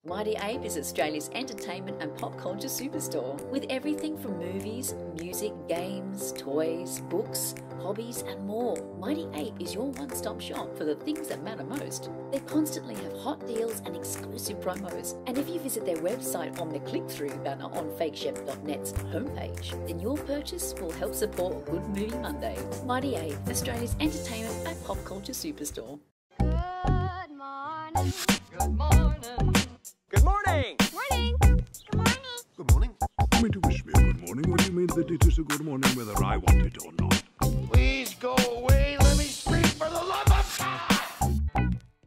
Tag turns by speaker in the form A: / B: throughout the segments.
A: Mighty Ape is Australia's entertainment and pop culture superstore with everything from movies, music, games, toys, books, hobbies and more. Mighty Ape is your one-stop shop for the things that matter most. They constantly have hot deals and exclusive promos. And if you visit their website on the click-through banner on fakechef.net's homepage, then your purchase will help support Good Movie Monday. Mighty Ape, Australia's entertainment and pop culture superstore.
B: Good morning.
C: Good morning. Good morning.
B: Morning. Good morning.
D: Good morning.
E: You mean to wish me a good morning? What do you mean that it is a good morning whether I want it or not?
D: Please go away. Let me speak for the love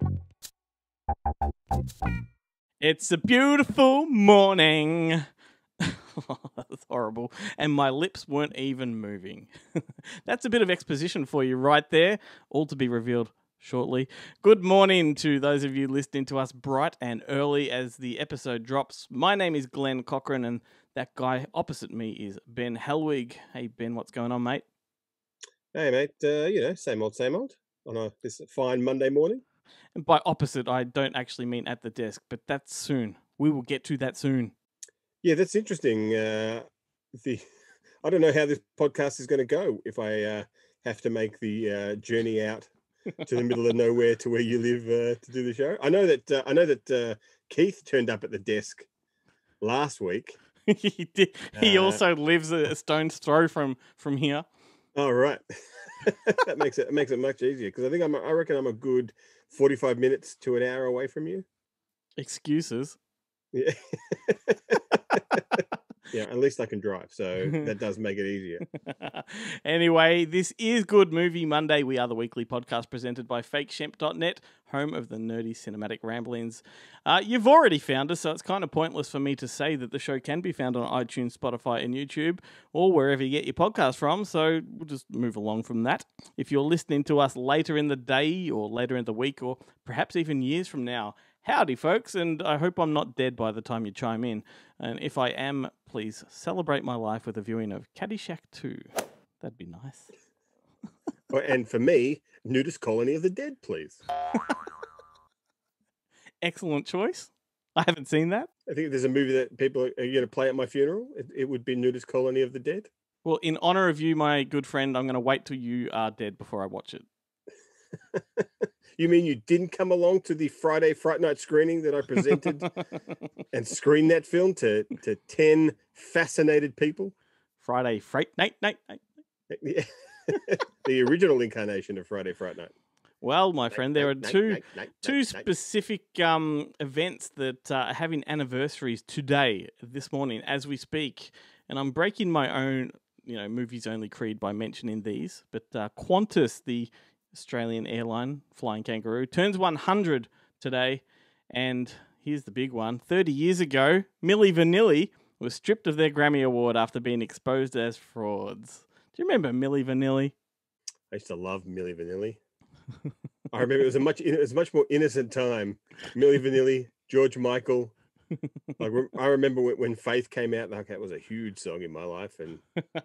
D: of God.
C: It's a beautiful morning. That's horrible. And my lips weren't even moving. That's a bit of exposition for you right there. All to be revealed shortly. Good morning to those of you listening to us bright and early as the episode drops. My name is Glenn Cochran and that guy opposite me is Ben Helwig. Hey Ben, what's going on, mate?
F: Hey mate, same old on this fine Monday morning.
C: And by opposite, I don't actually mean at the desk, but that's soon. We will get to that soon.
F: Yeah, that's interesting. I don't know how this podcast is going to go if I have to make the journey out to the middle of nowhere to where you live to do the show. I know that Keith turned up at the desk last week.
C: He did. He also lives a stone's throw from here.
F: Oh right, that makes it much easier because I reckon I'm a good 45 minutes to an hour away from you.
C: Excuses.
F: Yeah. Yeah, at least I can drive, so that does make it easier.
C: Anyway, this is Good Movie Monday. We are the weekly podcast presented by fakeshep.net, home of the nerdy cinematic ramblings. You've already found us, so it's kind of pointless for me to say that the show can be found on iTunes, Spotify, and YouTube, or wherever you get your podcast from, so we'll just move along from that. If you're listening to us later in the day, or later in the week, or perhaps even years from now, howdy, folks, and I hope I'm not dead by the time you chime in. And if I am, please celebrate my life with a viewing of Caddyshack 2. That'd be nice.
F: And for me, Nudist Colony of the Dead, please.
C: Excellent choice. I haven't seen that.
F: I think if there's a movie that people are going to play at my funeral, it would be Nudist Colony of the Dead.
C: Well, in honor of you, my good friend, I'm going to wait till you are dead before I watch it.
F: You mean you didn't come along to the Friday Fright Night screening that I presented and screened that film to 10 fascinated people?
C: Friday Fright Night.
F: Yeah. The original incarnation of Friday Fright Night.
C: Well, my friend, there are two specific events that are having anniversaries today, this morning, as we speak. And I'm breaking my own, movies only creed by mentioning these. But Qantas, the Australian airline, Flying Kangaroo, turns 100 today. And here's the big one. 30 years ago, Milli Vanilla was stripped of their Grammy Award after being exposed as frauds. Do you remember Milli Vanilla?
F: I used to love Milli Vanilla. I remember it was a much more innocent time. Milli Vanilla, George Michael. I remember when Faith came out, that was a huge song in my life. And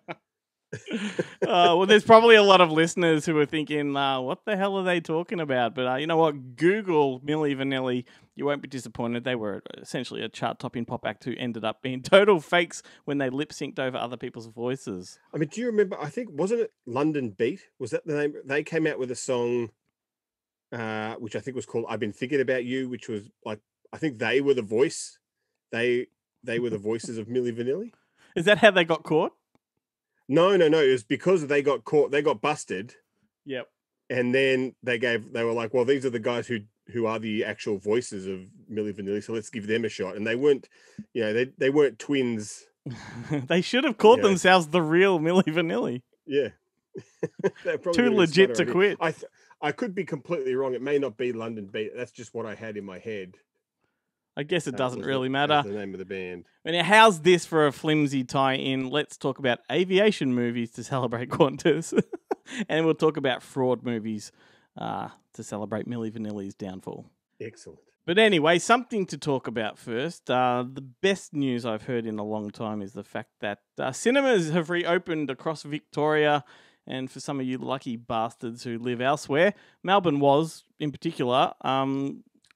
C: well, there's probably a lot of listeners who are thinking, what the hell are they talking about? But you know what? Google Milli Vanilla. You won't be disappointed. They were essentially a chart-topping pop act who ended up being total fakes when they lip-synced over other people's voices.
F: I mean, do you remember, wasn't it London Beat? Was that the name? They came out with a song, which I think was called I've Been Thinking About You, which was like, I think they were the voice. They were the voices of Milli Vanilla.
C: Is that how they got caught?
F: No. It was because they got caught. They got busted.
C: Yep. And
F: then they were like, well, these are the guys who are the actual voices of Milli Vanilla, so let's give them a shot. And they weren't, they weren't twins.
C: They should have called themselves the real Milli Vanilla.
F: Yeah.
C: Too legit to quit.
F: I could be completely wrong. It may not be London Beat. That's just what I had in my head.
C: I guess it doesn't really matter.
F: That's the name of the band.
C: Now, how's this for a flimsy tie-in? Let's talk about aviation movies to celebrate Qantas. And we'll talk about fraud movies to celebrate Milli Vanilla's downfall.
F: Excellent.
C: But anyway, something to talk about first. The best news I've heard in a long time is the fact that cinemas have reopened across Victoria. And for some of you lucky bastards who live elsewhere, Melbourne was, in particular,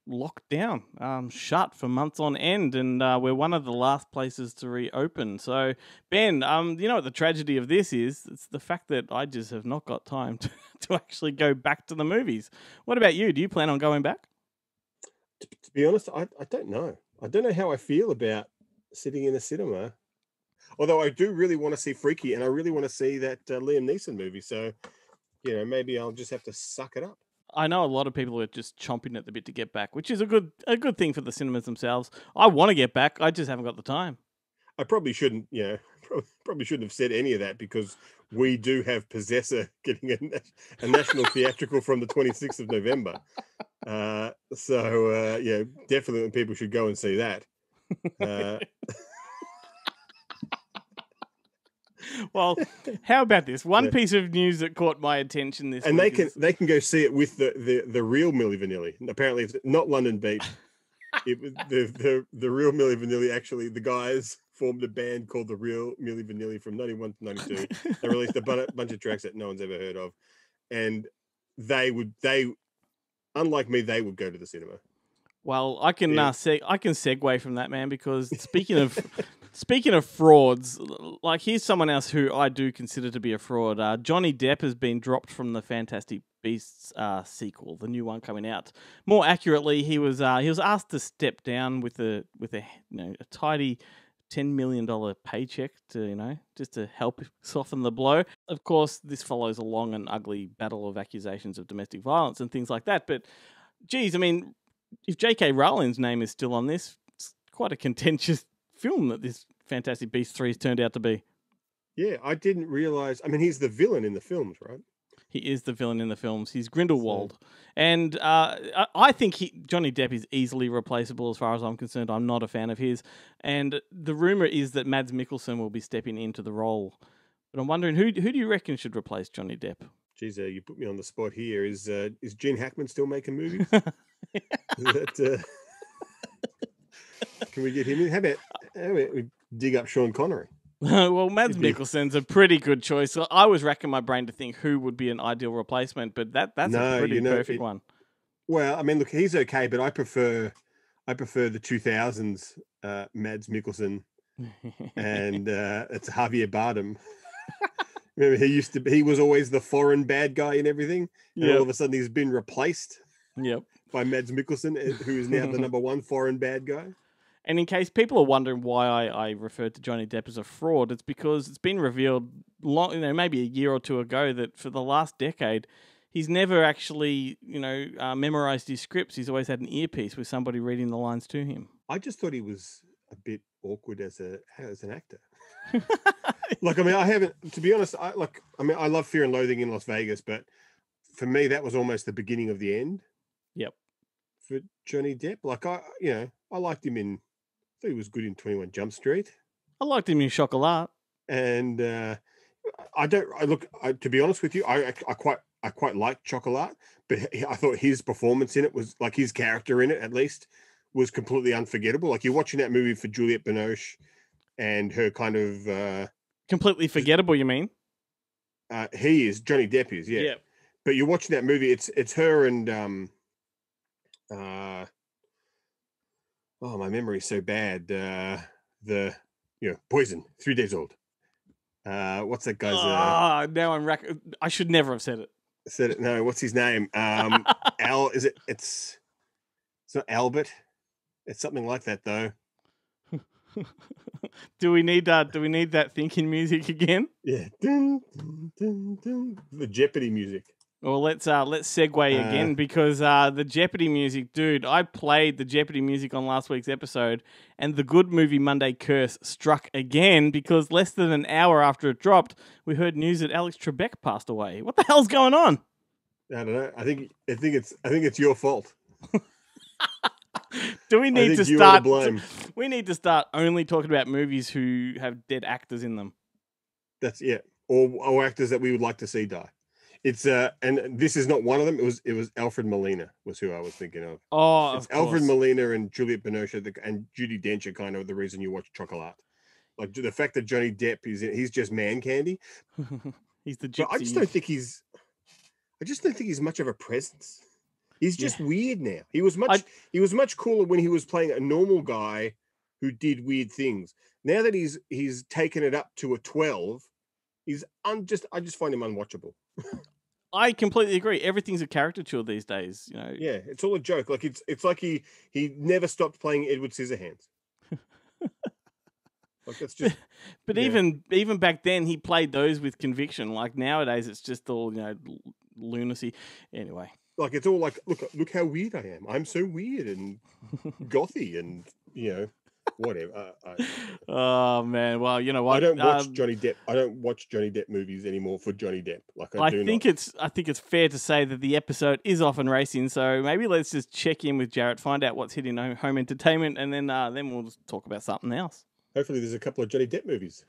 C: locked down, shut for months on end, and we're one of the last places to reopen. So, Ben, you know what the tragedy of this is? It's the fact that I just have not got time to actually go back to the movies. What about you? Do you plan on going back?
F: To be honest, I don't know. I don't know how I feel about sitting in a cinema. Although I do really want to see Freaky, and I really want to see that Liam Neeson movie. So, maybe I'll just have to suck it up.
C: I know a lot of people are just chomping at the bit to get back, which is a good thing for the cinemas themselves. I want to get back. I just haven't got the time.
F: I probably shouldn't, probably shouldn't have said any of that, because we do have Possessor getting a national theatrical from the 26th of November. So definitely people should go and see that.
C: Well, how about this? One piece of news that caught my attention this
F: and
C: week
F: they can go see it with the real Milli Vanilli. Apparently, it's not London Beat. It was the real Milli Vanilli. Actually, the guys formed a band called the Real Milli Vanilli from 91 to 92. They released a bunch of tracks that no one's ever heard of, and they unlike me, they would go to the cinema.
C: Well, I can segue from that, man, because speaking of frauds, like here's someone else who I do consider to be a fraud. Johnny Depp has been dropped from the Fantastic Beasts sequel, the new one coming out. More accurately, he was asked to step down with a tidy $10 million paycheck to just to help soften the blow. Of course, this follows a long and ugly battle of accusations of domestic violence and things like that. But geez, I mean, if J.K. Rowling's name is still on this, it's quite a contentious film that this Fantastic Beasts 3 has turned out to be. Yeah,
F: I didn't realize. I mean, he's the villain in the films, right?
C: He is the villain in the films. He's Grindelwald. And I think Johnny Depp is easily replaceable as far as I'm concerned. I'm not a fan of his. And the rumor is that Mads Mikkelsen will be stepping into the role. But I'm wondering, who do you reckon should replace Johnny Depp?
F: Geez, you put me on the spot here. Is Gene Hackman still making movies? Can we get him in? How about we dig up Sean Connery?
C: Well, Mads Mikkelsen's a pretty good choice. I was racking my brain to think who would be an ideal replacement, but that's a pretty perfect one.
F: Well, I mean, look, he's okay, but I prefer the 2000s Mads Mikkelsen, and it's Javier Bardem. Remember, he was always the foreign bad guy and everything, and all of a sudden he's been replaced.
C: Yep.
F: By Mads Mikkelsen, who is now the number one foreign bad guy.
C: And in case people are wondering why I referred to Johnny Depp as a fraud, it's because it's been revealed maybe a year or two ago that for the last decade, he's never actually, memorized his scripts. He's always had an earpiece with somebody reading the lines to him.
F: I just thought he was a bit awkward as an actor. I haven't, to be honest, I love Fear and Loathing in Las Vegas, but for me, that was almost the beginning of the end.
C: Yep.
F: For Johnny Depp, I liked him in. I thought he was good in 21 Jump Street.
C: I liked him in Chocolat.
F: And to be honest with you, I quite liked Chocolat, but I thought his performance in it was like his character in it, at least, was completely unforgettable. Like you're watching that movie for Juliette Binoche and her kind of
C: completely forgettable. You mean?
F: Johnny Depp is, yeah. Yep. But you're watching that movie. It's her and my memory's so bad. Poison, 3 days old. What's that guy's?
C: Now I should never have said it.
F: Said it. No, what's his name? Al. Is it? It's not Albert. It's something like that, though.
C: Do we need that thinking music again?
F: Yeah. Dun, dun, dun, dun. The Jeopardy music.
C: Well, let's segue again because the Jeopardy music, dude. I played the Jeopardy music on last week's episode, and the Good Movie Monday curse struck again because less than an hour after it dropped, we heard news that Alex Trebek passed away. What the hell's going on?
F: I don't know. I think it's your fault.
C: Do we need to start? We need to start only talking about movies who have dead actors in them.
F: That's or actors that we would like to see die. It's and this is not one of them. It was Alfred Molina was who I was thinking of.
C: Oh,
F: it's Alfred Molina and Juliette Binoche and Judi Dench are kind of the reason you watch Chocolat. Like the fact that Johnny Depp he's just man candy.
C: He's the gypsy.
F: But I just don't think he's much of a presence. He's just weird now. He was
C: I-
F: much cooler when he was playing a normal guy who did weird things. Now that he's taken it up to a 12, I just find him unwatchable.
C: I completely agree. Everything's a caricature these days. You know.
F: Yeah, it's all a joke. Like it's like he never stopped playing Edward Scissorhands. Like that's just.
C: But
F: yeah.
C: even back then, he played those with conviction. Like nowadays, it's just all lunacy. Anyway.
F: Like it's all like look how weird I am. I'm so weird and gothy and whatever.
C: Oh man, well you know what?
F: I don't watch Johnny Depp. I don't watch Johnny Depp movies anymore for Johnny Depp. Like I think
C: it's fair to say that the episode is off and racing. So maybe let's just check in with Jarrett, find out what's hitting home entertainment, and then we'll just talk about something else.
F: Hopefully, there's a couple of Johnny Depp movies.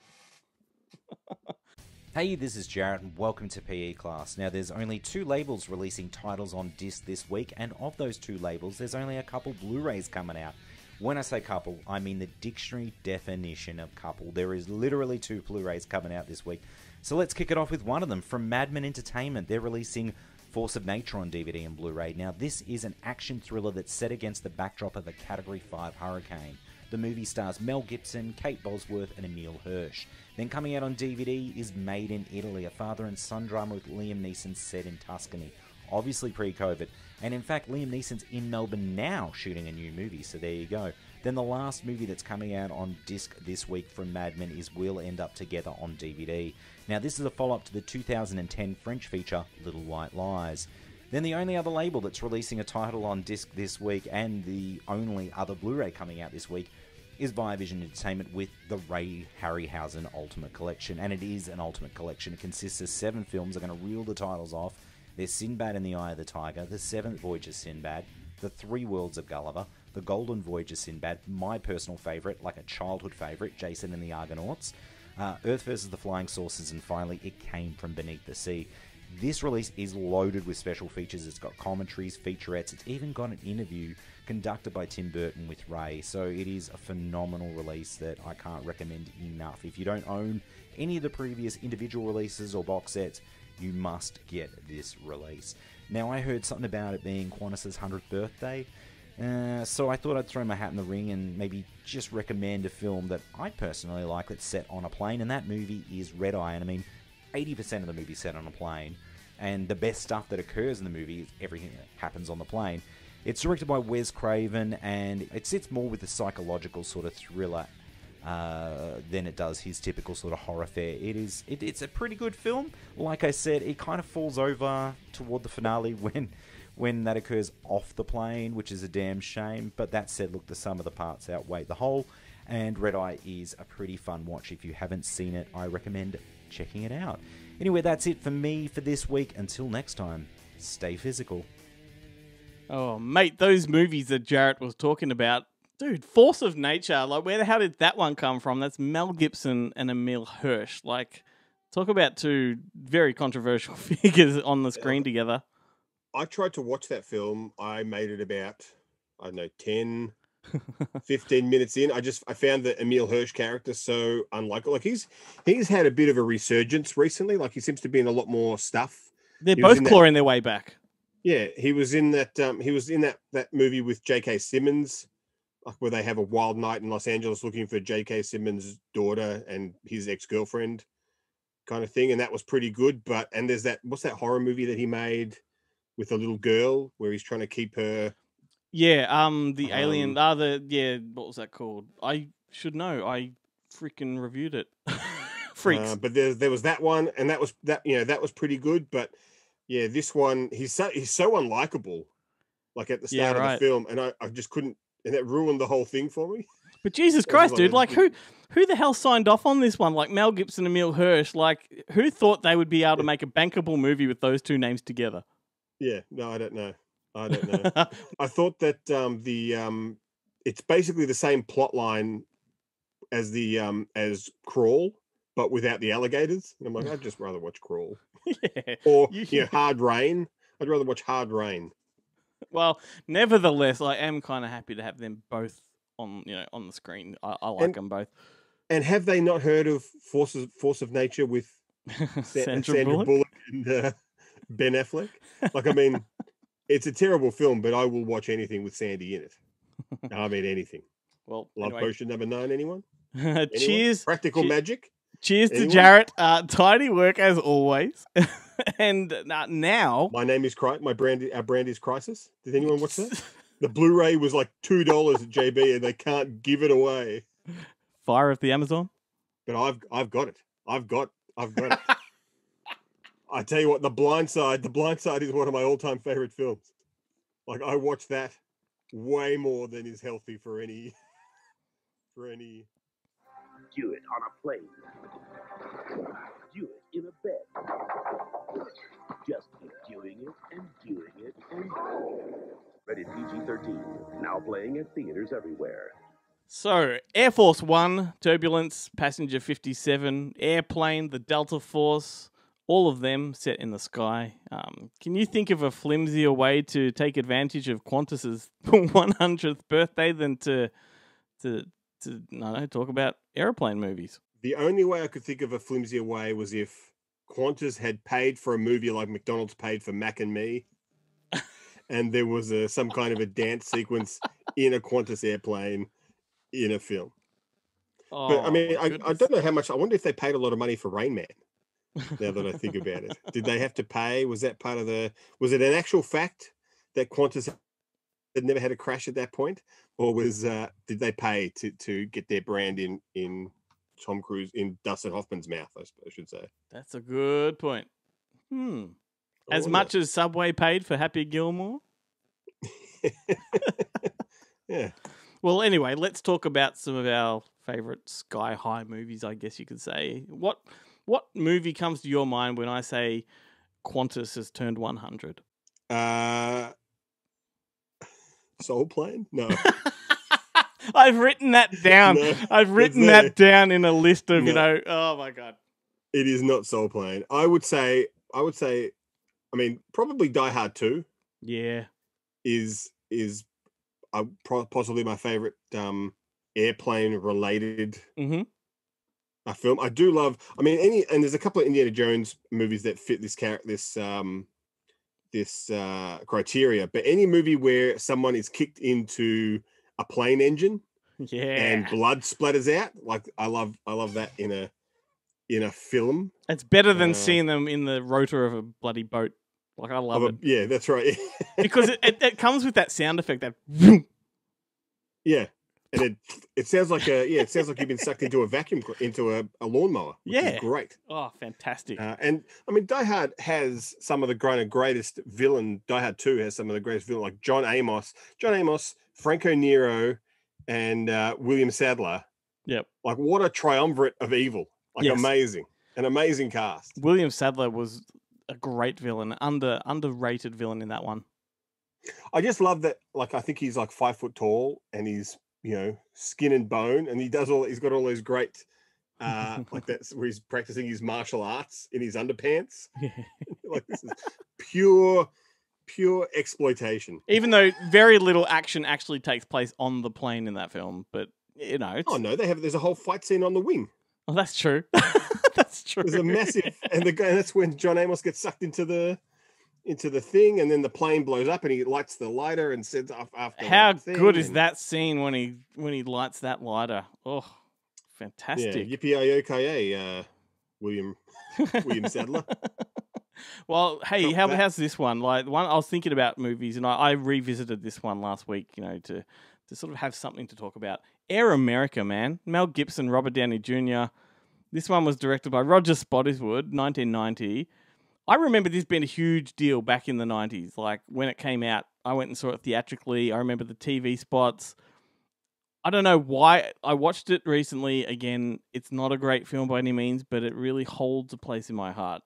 G: Hey, this is Jarrett and welcome to PE Class. Now, there's only 2 labels releasing titles on disc this week, and of those 2 labels, there's only a couple Blu-rays coming out. When I say couple, I mean the dictionary definition of couple. There is literally 2 Blu-rays coming out this week. So let's kick it off with one of them. From Madman Entertainment, they're releasing Force of Nature on DVD and Blu-ray. Now, this is an action thriller that's set against the backdrop of a Category 5 hurricane. The movie stars Mel Gibson, Kate Bosworth, and Emile Hirsch. Then coming out on DVD is Made in Italy, a father and son drama with Liam Neeson set in Tuscany. Obviously pre-COVID. And in fact, Liam Neeson's in Melbourne now shooting a new movie, so there you go. Then the last movie that's coming out on disc this week from Mad Men is We'll End Up Together on DVD. Now this is a follow-up to the 2010 French feature Little White Lies. Then the only other label that's releasing a title on disc this week, and the only other Blu-ray coming out this week, is Viavision Entertainment with the Ray Harryhausen Ultimate Collection. And it is an Ultimate Collection. It consists of 7 films. I'm going to reel the titles off. There's Sinbad and the Eye of the Tiger, The Seventh Voyage of Sinbad, The 3 Worlds of Gulliver, The Golden Voyage of Sinbad, my personal favourite, like a childhood favourite, Jason and the Argonauts, Earth vs. the Flying Saucers, and finally, It Came from Beneath the Sea. This release is loaded with special features. It's got commentaries, featurettes. It's even got an interview conducted by Tim Burton with Ray. So it is a phenomenal release that I can't recommend enough. If you don't own any of the previous individual releases or box sets, you must get this release. Now, I heard something about it being QANTAS' 100th birthday, so I thought I'd throw my hat in the ring and maybe just recommend a film that I personally like that's set on a plane, and that movie is Red Eye. And I mean, 80% of the movie is set on a plane, and the best stuff that occurs in the movie is everything that happens on the plane. It's directed by Wes Craven, and it sits more with the psychological sort of thriller than it does his typical sort of horror fare. It's a pretty good film. Like I said, it kind of falls over toward the finale when that occurs off the plane, which is a damn shame. But that said, look, the sum of the parts outweigh the whole, and Red Eye is a pretty fun watch. If you haven't seen it, I recommend checking it out. Anyway, that's it for me for this week. Until next time, stay physical.
C: Oh, mate, those movies that Jarrett was talking about, dude, Force of Nature, like where the hell did that one come from? That's Mel Gibson and Emile Hirsch. Like, talk about 2 very controversial figures on the screen together.
F: I tried to watch that film. I made it about, 10, 15 minutes in. I found the Emile Hirsch character so unlikable. Like he's had a bit of a resurgence recently. Like he seems to be in a lot more stuff.
C: They're both clawing their way back.
F: Yeah, he was in that. He was in that movie with J.K. Simmons, like where they have a wild night in Los Angeles looking for J.K. Simmons' daughter and his ex-girlfriend, kind of thing, and that was pretty good. And there's what's that horror movie that he made with a little girl where he's trying to keep her?
C: Yeah, the alien. What was that called? I should know. I freaking reviewed it. Freaks.
F: But there was that one, and that was pretty good. But yeah, this one, he's so unlikable, like at the start of the film, and I just couldn't, and that ruined the whole thing for me.
C: But Jesus Christ, dude! Like who the hell signed off on this one? Like Mel Gibson and Emile Hirsch. Like who thought they would be able to make a bankable movie with those 2 names together?
F: Yeah, no, I don't know. I thought that it's basically the same plot line as as Crawl, but without the alligators. And I'm like, I'd just rather watch Crawl.
C: Yeah.
F: Or Hard Rain. I'd rather watch Hard Rain.
C: Well, nevertheless, I am kind of happy to have them both on the screen. I like them both.
F: And have they not heard of Force of Nature with Sandra Bullock and Ben Affleck? Like, I mean, It's a terrible film, but I will watch anything with Sandy in it. I mean, anything.
C: Well,
F: Love
C: anyway.
F: Potion number 9, anyone?
C: Cheers.
F: Practical Magic?
C: Cheers to
F: Anyone?
C: Jarrett. Tidy work as always. And now...
F: My name is our brand is Crisis. Did anyone watch that? The Blu-ray was like $2 at JB and they can't give it away.
C: Fire of the Amazon?
F: But I've got it. I've got it. I tell you what, The Blind Side is one of my all-time favorite films. Like, I watch that way more than is healthy for any.
H: Do it on a plane. Do it in a bed. Just keep doing it and doing it and rated PG-13. Now playing at theaters everywhere.
C: So, Air Force One, Turbulence, Passenger 57, Airplane, the Delta Force, all of them set in the sky. Can you think of a flimsier way to take advantage of Qantas's 100th birthday than to talk about airplane movies?
F: The only way I could think of a flimsier way was if Qantas had paid for a movie like McDonald's paid for Mac and Me, and there was some kind of a dance sequence in a Qantas airplane in a film. But I mean, I don't know how much. I wonder if they paid a lot of money for Rain Man. Now that I think about it, did they have to pay? Was that part of was it an actual fact that Qantas had never had a crash at that point, or did they pay to get their brand in Tom Cruise, in Dustin Hoffman's mouth? I should say.
C: That's a good point. As much as Subway paid for Happy Gilmore.
F: Yeah.
C: Well, anyway, let's talk about some of our favorite sky high movies, I guess you could say. What movie comes to your mind when I say Qantas has turned 100?
F: Soul Plane? No.
C: I've written that down.
F: No,
C: I've written that down in a list of, oh my God.
F: It is not Soul Plane. I would say, I mean, probably Die Hard 2.
C: Yeah.
F: Is possibly my favorite airplane related film. I do love. I mean, and there's a couple of Indiana Jones movies that fit this criteria. But any movie where someone is kicked into a plane engine, and blood splatters out, like I love that in a film.
C: It's better than seeing them in the rotor of a bloody boat. Like, I love it.
F: Yeah, that's right.
C: Because it comes with that sound effect, that...
F: Yeah. And it sounds like you've been sucked into a vacuum, into a lawnmower, which is great.
C: Oh, fantastic.
F: And, I mean, Die Hard has some of the greatest villain. Die Hard 2 has some of the greatest villain, like John Amos, Franco Nero, and William Sadler.
C: Yep.
F: Like, what a triumvirate of evil. Like, amazing. An amazing cast.
C: William Sadler was a great villain, underrated villain in that one.
F: I just love that. Like, I think he's like 5 foot tall, and he's skin and bone, and he's got all those great like that's where he's practicing his martial arts in his underpants. Like, this is pure exploitation. Even
C: though very little action actually takes place on the plane in that film, but
F: oh no, there's a whole fight scene on the wing.
C: Oh, that's true. That's true.
F: There's a massive, and that's when John Amos gets sucked into the thing, and then the plane blows up, and he lights the lighter and sends off after.
C: How good is that scene when he lights that lighter? Oh, fantastic!
F: Yeah, yippee William Sadler.
C: Well, hey, how's this one? Like, the one I was thinking about movies, and I revisited this one last week, to sort of have something to talk about. Air America, man. Mel Gibson, Robert Downey Jr. This one was directed by Roger Spottiswoode, 1990. I remember this being a huge deal back in the 90s. Like, when it came out, I went and saw it theatrically. I remember the TV spots. I don't know why. I watched it recently. Again, it's not a great film by any means, but it really holds a place in my heart.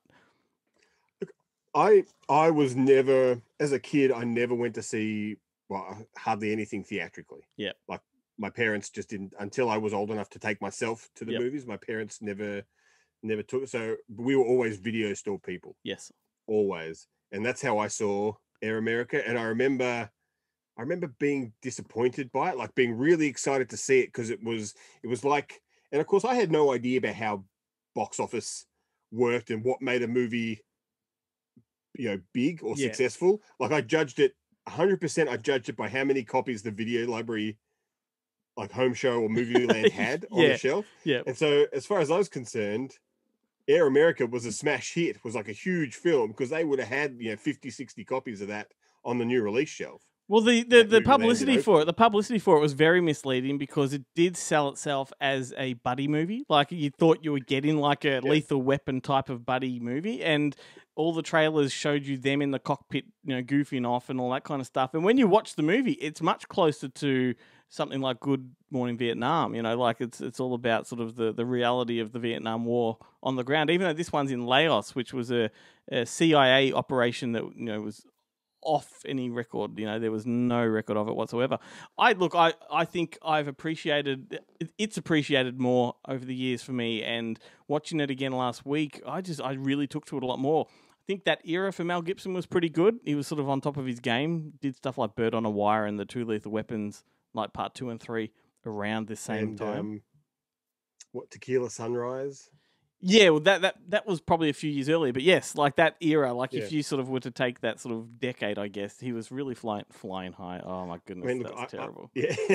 F: I was never, as a kid, I never went to see hardly anything theatrically.
C: Yeah.
F: Like, my parents just didn't, until I was old enough to take myself to the movies. My parents never took it. So we were always video store people.
C: Yes. Always.
F: And that's how I saw Air America. And I remember being disappointed by it, like being really excited to see it, because it was like, and of course I had no idea about how box office worked and what made a movie big or
C: Yeah.
F: successful. Like I judged it 100%. I judged it by how many copies the video library, like Home Show or Movie Land, had on
C: Yeah.
F: the shelf.
C: Yeah.
F: And so, as far as I was concerned, Air America was a smash hit. Was like a huge film because they would have had 50, 60 copies of that on the new release shelf.
C: Well, the
F: Movie
C: publicity
F: Land in
C: for it, the publicity for it was very misleading because it did sell itself as a buddy movie. Like you thought you were getting like a Lethal Weapon type of buddy movie, and all the trailers showed you them in the cockpit, goofing off and all that kind of stuff. And when you watch the movie, it's much closer to something like Good Morning Vietnam. Like it's all about sort of the reality of the Vietnam War on the ground. Even though this one's in Laos, which was a CIA operation that was off any record. There was no record of it whatsoever. I think it's appreciated more over the years for me, and watching it again last week, I really took to it a lot more. I think that era for Mel Gibson was pretty good. He was sort of on top of his game, did stuff like Bird on a Wire and the Two Lethal Weapons, like part 2 and 3 around the same time.
F: Tequila Sunrise?
C: Yeah, well, that was probably a few years earlier, but yes, like that era, if you sort of were to take that sort of decade, I guess he was really flying high. Oh my goodness, that's terrible.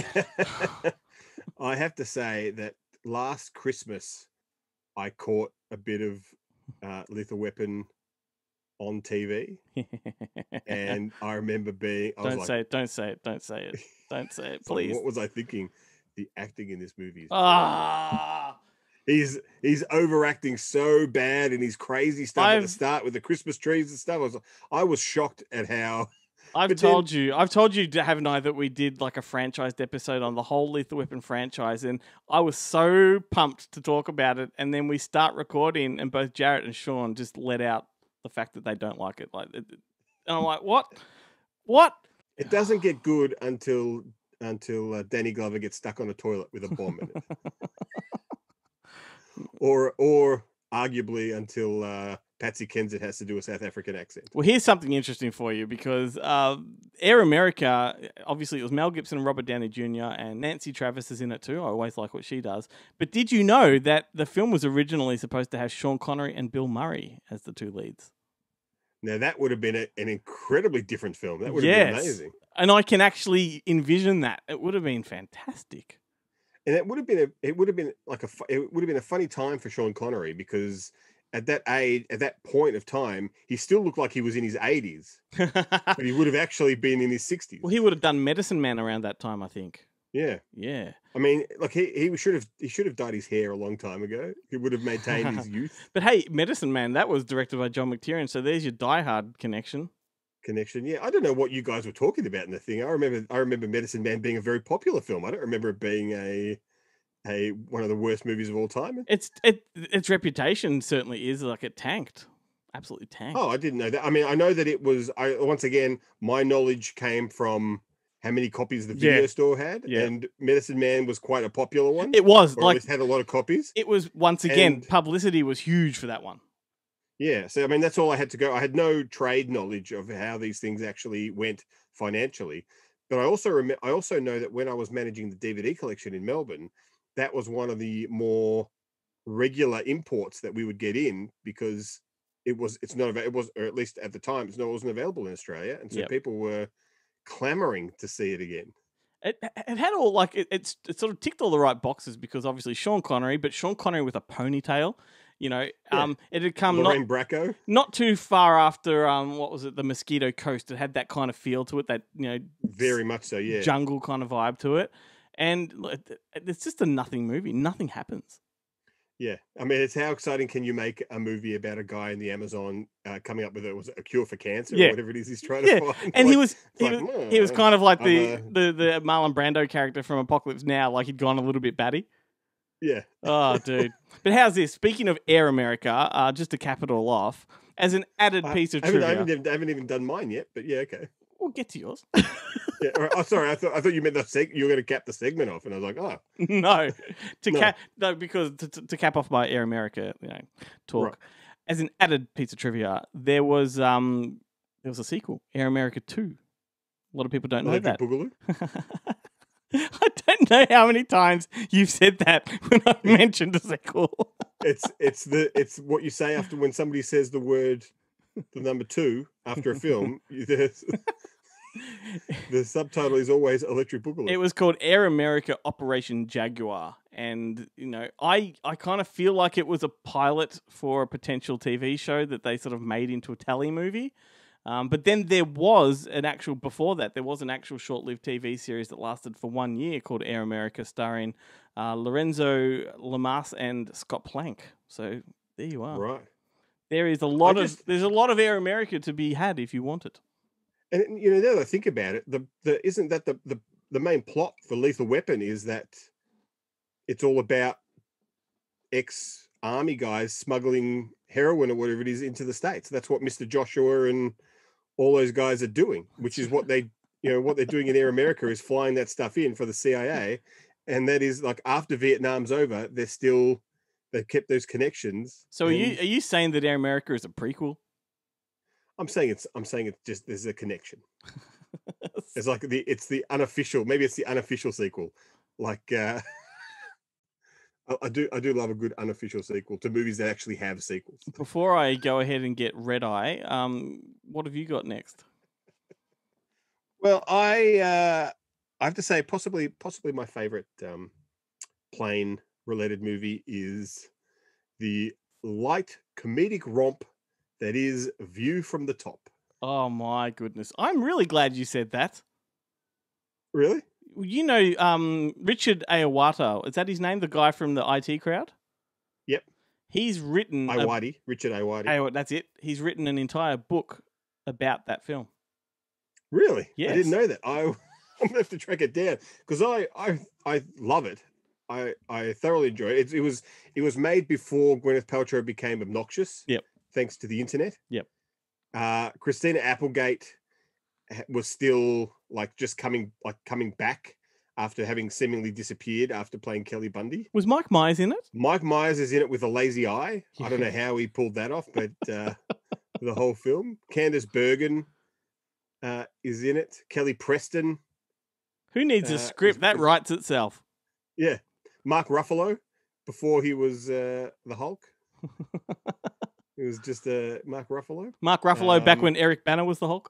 F: I have to say that last Christmas, I caught a bit of Lethal Weapon on TV, and I remember
C: Don't say it, please.
F: What was I thinking? The acting in this movie
C: is
F: He's overacting so bad, and his crazy stuff at the start with the Christmas trees and stuff. I was shocked at how. I've told you, haven't I, that we did like a franchised episode on the whole Lethal Weapon franchise, and I was so pumped to talk about it. And then we start recording, and both Jarrett and Sean just let out the fact that they don't like it. And I'm like, what? It doesn't get good until Danny Glover gets stuck on a toilet with a bomb in it. Or arguably until Patsy Kensit has to do a South African accent. Well, here's something interesting for you because Air America, obviously it was Mel Gibson and Robert Downey Jr. and Nancy Travis is in it too. I always like what she does. But did you know that the film was originally supposed to have Sean Connery and Bill Murray as the two leads? Now that would have been an incredibly different film. That would have been amazing. And I can actually envision that. It would have been fantastic. And it would have been a funny time for Sean Connery because at that age, at that point of time, he still looked like he was in his 80s, but he would have actually been in his 60s. Well, he would have done Medicine Man around that time, I think. Yeah. I mean, like he should have dyed his hair a long time ago. He would have maintained his youth. But hey, Medicine Man, that was directed by John McTiernan, so there's your Die Hard connection. Yeah, I don't know what you guys were talking about in the thing. I remember Medicine Man being a very popular film. I don't remember it being a one of the worst movies of all time. Its reputation certainly is like it tanked. Absolutely tanked. Oh, I didn't know that. I mean, I know that it was once again, my knowledge came from how many copies the video store had, and Medicine Man was quite a popular one. It was, or like, at least had a lot of copies. It was, once again, publicity was huge for that one. Yeah, so I mean that's all I had to go. I had no trade knowledge of how these things actually went financially, but I also know that when I was managing the DVD collection in Melbourne, that was one of the more regular imports that we would get in because or at least at the time it wasn't available in Australia, and so people were clamoring to see it again. It had all it sort of ticked all the right boxes because obviously Sean Connery with a ponytail. It had come Lorraine Bracco, not too far after what was it, the Mosquito Coast. It had that kind of feel to it, that very much so, jungle kind of vibe to it, and it's just a nothing movie. Nothing happens. Yeah, I mean, it's how exciting can you make a movie about a guy in the Amazon coming up with a cure for cancer or whatever it is he's trying to find? And he was kind of like the Marlon Brando character from Apocalypse Now, like he'd gone a little bit batty. Yeah. Oh, dude. But how's this? Speaking of Air America, just to cap it all off, as an added piece of trivia. I haven't even done mine yet, but yeah, okay. We'll get to yours. Sorry. I thought you meant you were going to cap the segment off, and I was like, oh. No. Because to cap off my Air America talk, right. As an added piece of trivia, there was a sequel, Air America 2. A lot of people don't know that. Boogaloo? I don't know how many times you've said that when I've mentioned a sequel. It's what you say after when somebody says the word the number 2 after a film, the subtitle is always Electric Boogaloo.
C: It was called Air America Operation Jaguar. And, I kind of feel like it was a pilot for a potential TV show that they sort of made into a tele movie. But then there was an actual short-lived TV series that lasted for 1 year called Air America, starring Lorenzo Lamas and Scott Plank. So there you are.
F: Right.
C: There is there's a lot of Air America to be had if you want it.
F: And now that I think about it, isn't that the main plot for Lethal Weapon is that it's all about ex-army guys smuggling heroin or whatever it is into the States. That's what Mr. Joshua and all those guys are doing, which is what what they're doing in Air America is flying that stuff in for the CIA. And that is like after Vietnam's over, they've kept those connections.
C: So are you saying that Air America is a prequel?
F: I'm saying it's just there's a connection. It's like it's the unofficial sequel. Like I do love a good unofficial sequel to movies that actually have sequels.
C: Before I go ahead and get red eye, what have you got next?
F: Well, I have to say possibly my favorite plane related movie is the light comedic romp that is View from the Top.
C: Oh my goodness. I'm really glad you said that.
F: Really?
C: Richard Ayoade, is that his name? The guy from the IT crowd?
F: Yep.
C: He's written...
F: Richard Ayoade.
C: That's it. He's written an entire book about that film.
F: Really?
C: Yes.
F: I didn't know that. I'm going to have to track it down because I love it. I thoroughly enjoy it. It was made before Gwyneth Paltrow became obnoxious.
C: Yep.
F: Thanks to the internet.
C: Yep.
F: Christina Applegate was still just coming back after having seemingly disappeared after playing Kelly Bundy.
C: Was Mike Myers in it?
F: Mike Myers is in it with a lazy eye. I don't know how he pulled that off, but the whole film. Candice Bergen is in it. Kelly Preston.
C: Who needs a script? That writes itself.
F: Yeah. Mark Ruffalo before he was the Hulk. It was just Mark Ruffalo.
C: Mark Ruffalo back when Eric Bana was the Hulk?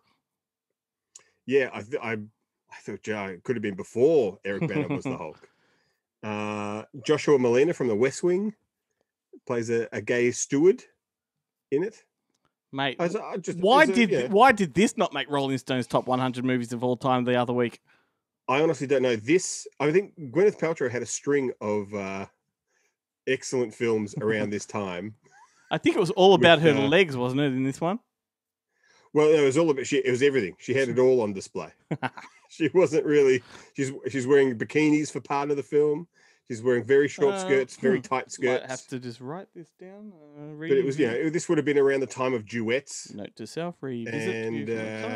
F: Yeah, I thought it could have been before Eric Bana was the Hulk. Joshua Malina from The West Wing plays a gay steward in it.
C: Mate, why did this not make Rolling Stone's top 100 movies of all time the other week?
F: I honestly don't know. I think Gwyneth Paltrow had a string of excellent films around this time.
C: I think it was all about her legs, wasn't it, in this one?
F: Well, it was all about it was everything. She had it all on display. She wasn't really. She's wearing bikinis for part of the film. She's wearing very short skirts, very tight skirts.
C: Might have to just write this down.
F: But it was this would have been around the time of duets.
C: Note to self: revisit.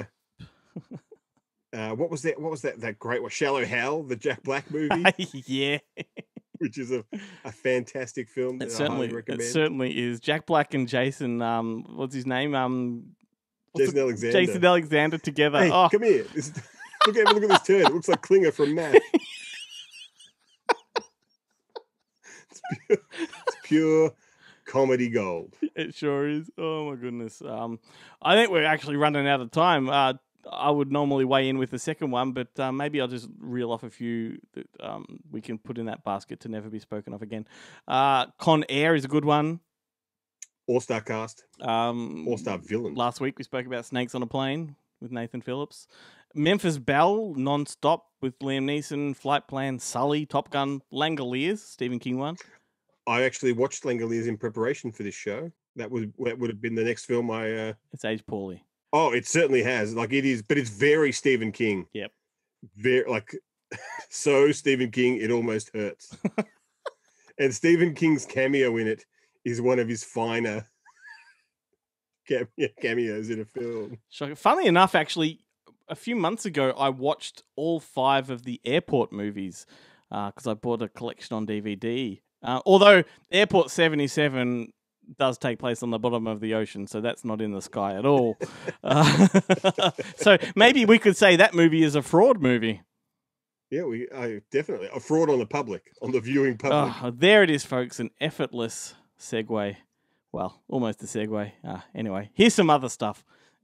F: And what was that? What was that great one? Shallow Hal, the Jack Black movie.
C: Yeah.
F: Which is a fantastic film that I highly recommend.
C: It certainly is. Jack Black and Jason, what's his name?
F: Jason Alexander.
C: Jason Alexander together.
F: Hey, come here. Look at this turn. It looks like Klinger from Matt. It's pure comedy gold.
C: It sure is. Oh my goodness. I think we're actually running out of time. I would normally weigh in with the second one, but maybe I'll just reel off a few that we can put in that basket to never be spoken of again. Con Air is a good one.
F: All-star cast. All-star villain.
C: Last week we spoke about Snakes on a Plane with Nathan Phillips. Memphis Belle, Non-Stop with Liam Neeson. Flight Plan, Sully, Top Gun, Langoliers, Stephen King one.
F: I actually watched Langoliers in preparation for this show. That would have been the next film I...
C: It's aged poorly.
F: Oh, it certainly has. Like it is, but it's very Stephen King.
C: Yep.
F: Very so Stephen King, it almost hurts. And Stephen King's cameo in it is one of his finer cameos in a film.
C: Funnily enough, actually, a few months ago, I watched all 5 of the Airport movies because I bought a collection on DVD. Although Airport 77 does take place on the bottom of the ocean, so that's not in the sky at all. So maybe we could say that movie is a fraud movie.
F: Yeah, definitely a fraud on the public, on the viewing public.
C: There it is, folks, an effortless segue. Well, almost a segue. Anyway, here's some other stuff.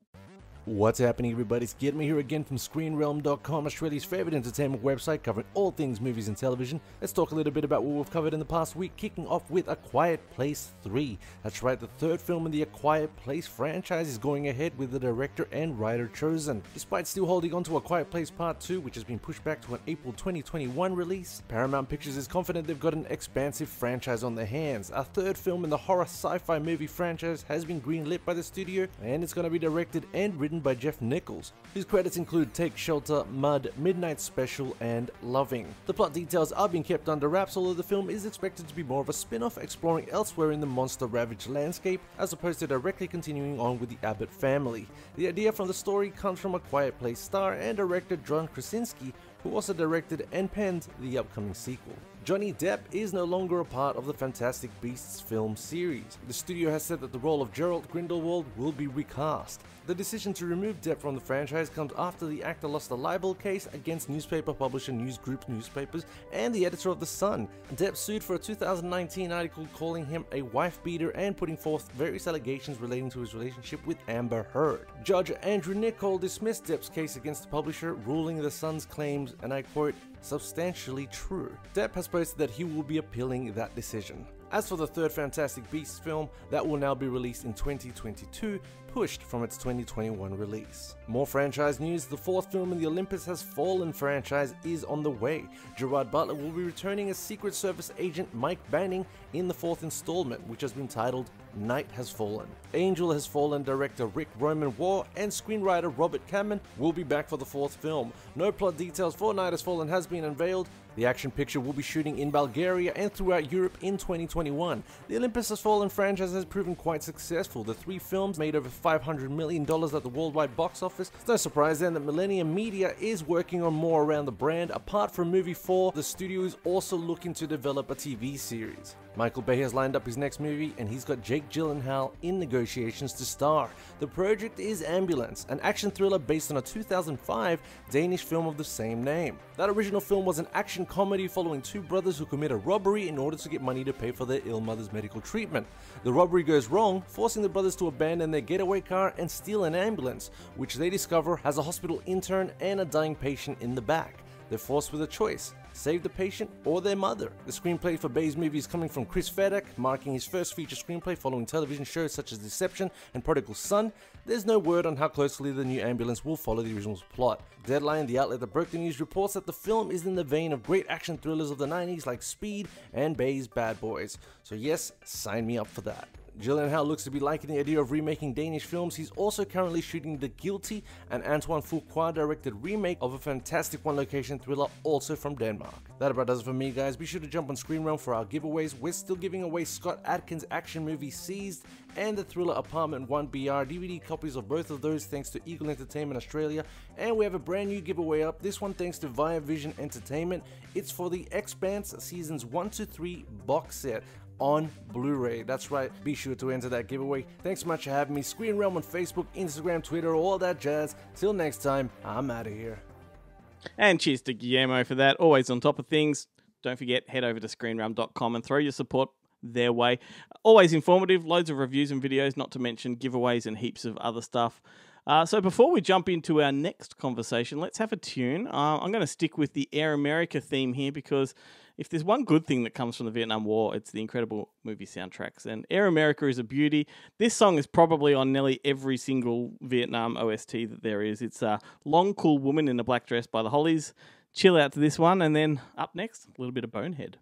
I: What's happening, everybody? It's Get Me here again from ScreenRealm.com, Australia's favourite entertainment website covering all things movies and television. Let's talk a little bit about what we've covered in the past week, kicking off with A Quiet Place 3. That's right, the third film in the A Quiet Place franchise is going ahead with the director and writer chosen. Despite still holding on to A Quiet Place Part 2, which has been pushed back to an April 2021 release, Paramount Pictures is confident they've got an expansive franchise on their hands. A third film in the horror sci-fi movie franchise has been greenlit by the studio, and it's going to be directed and written by Jeff Nichols, whose credits include Take Shelter, Mud, Midnight Special, and Loving. The plot details are being kept under wraps, although the film is expected to be more of a spin-off exploring elsewhere in the monster-ravaged landscape, as opposed to directly continuing on with the Abbott family. The idea from the story comes from A Quiet Place star and director John Krasinski, who also directed and penned the upcoming sequel. Johnny Depp is no longer a part of the Fantastic Beasts film series. The studio has said that the role of Gerald Grindelwald will be recast. The decision to remove Depp from the franchise comes after the actor lost a libel case against newspaper publisher News Group Newspapers and the editor of The Sun. Depp sued for a 2019 article calling him a wife-beater and putting forth various allegations relating to his relationship with Amber Heard. Judge Andrew Niccol dismissed Depp's case against the publisher, ruling The Sun's claims, and I quote, substantially true. Depp has posted that he will be appealing that decision. As for the third Fantastic Beasts film, that will now be released in 2022, pushed from its 2021 release. More franchise news, the fourth film in the Olympus Has Fallen franchise is on the way. Gerard Butler will be returning as Secret Service agent Mike Banning in the fourth installment, which has been titled Night Has Fallen. Angel Has Fallen director Rick Roman Waugh and screenwriter Robert Kamen will be back for the fourth film. No plot details for Night Has Fallen has been unveiled. The action picture will be shooting in Bulgaria and throughout Europe in 2021. The Olympus Has Fallen franchise has proven quite successful. The three films made over $500 million at the worldwide box office. It's no surprise then that Millennium Media is working on more around the brand. Apart from movie 4, the studio is also looking to develop a TV series. Michael Bay has lined up his next movie, and he's got Jake Gyllenhaal in negotiations to star. The project is Ambulance, an action thriller based on a 2005 Danish film of the same name. That original film was an action comedy following two brothers who commit a robbery in order to get money to pay for their ill mother's medical treatment. The robbery goes wrong, forcing the brothers to abandon their getaway car and steal an ambulance, which they discover has a hospital intern and a dying patient in the back. They're forced with a choice: save the patient or their mother. The screenplay for Bay's movie is coming from Chris Fedek, marking his first feature screenplay following television shows such as Deception and Prodigal Son. There's no word on how closely the new Ambulance will follow the original's plot. Deadline, the outlet that broke the news, reports that the film is in the vein of great action thrillers of the 90s like Speed and Bay's Bad Boys. So yes, sign me up for that. Gyllenhaal looks to be liking the idea of remaking Danish films. He's also currently shooting The Guilty, an Antoine Fuqua-directed remake of a fantastic one-location thriller also from Denmark. That about does it for me, guys. Be sure to jump on Screen Realm for our giveaways. We're still giving away Scott Adkins' action movie Seized and the thriller Apartment 1BR, DVD copies of both of those thanks to Eagle Entertainment Australia. And we have a brand new giveaway up, this one thanks to Via Vision Entertainment. It's for the Expanse Seasons 1-3 box set on Blu-ray. That's right, be sure to enter that giveaway. Thanks so much for having me. Screen Realm on Facebook, Instagram, Twitter, all that jazz. Till next time, I'm out of here.
C: And cheers to Guillermo for that. Always on top of things. Don't forget, head over to screenrealm.com and throw your support their way. Always informative, loads of reviews and videos, not to mention giveaways and heaps of other stuff. So before we jump into our next conversation, let's have a tune. I'm going to stick with the Air America theme here because if there's one good thing that comes from the Vietnam War, it's the incredible movie soundtracks. And Air America is a beauty. This song is probably on nearly every single Vietnam OST that there is. It's Long Cool Woman in a Black Dress by the Hollies. Chill out to this one. And then up next, a little bit of Bonehead.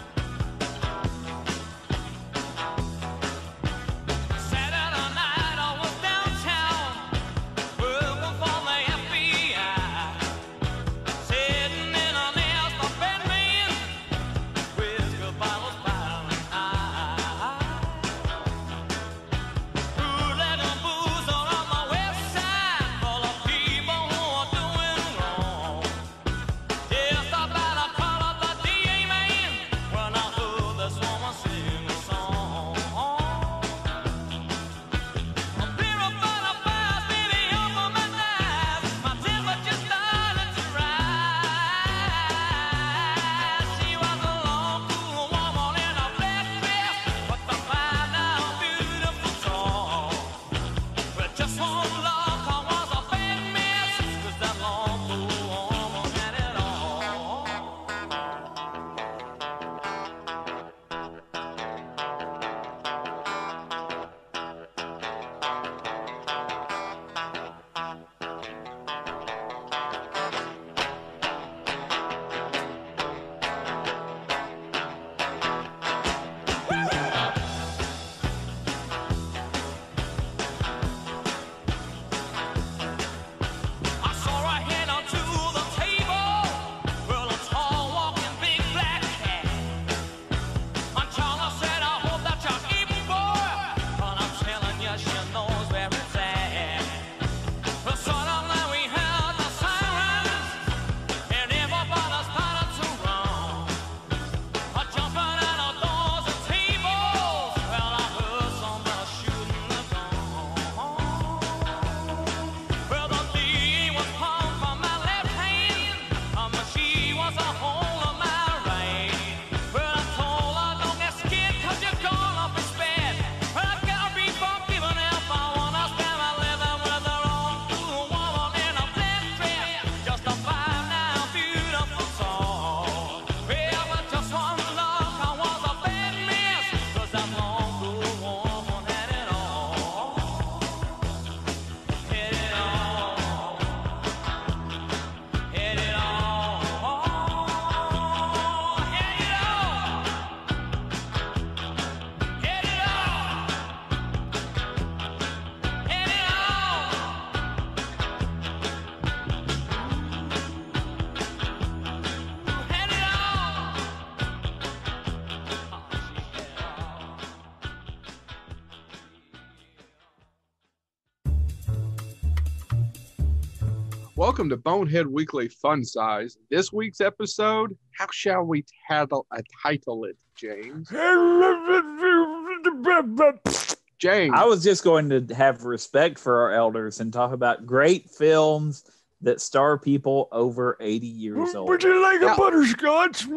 J: Saturday night, I Welcome to Bonehead Weekly Fun Size. This week's episode, how shall we title it, James? James.
K: I was just going to have respect for our elders and talk about great films that star people over 80 years old.
E: Would you like a butterscotch?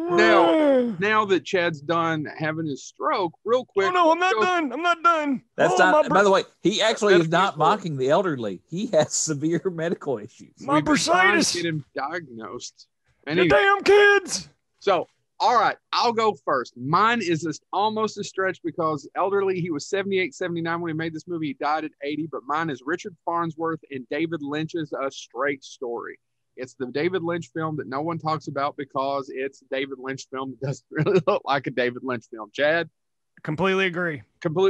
J: Now that Chad's done having his stroke, real quick.
E: Oh no, I'm not done. I'm not done.
K: That's not. By the way, he actually is not mocking the elderly. He has severe medical issues.
E: My bursitis.
J: Get him diagnosed.
E: The damn kids.
J: So, all right, I'll go first. Mine is almost a stretch because elderly. He was 78, 79 when he made this movie. He died at 80. But mine is Richard Farnsworth and David Lynch's A Straight Story. It's the David Lynch film that no one talks about because it's a David Lynch film that doesn't really look like a David Lynch film. Chad?
E: Completely agree.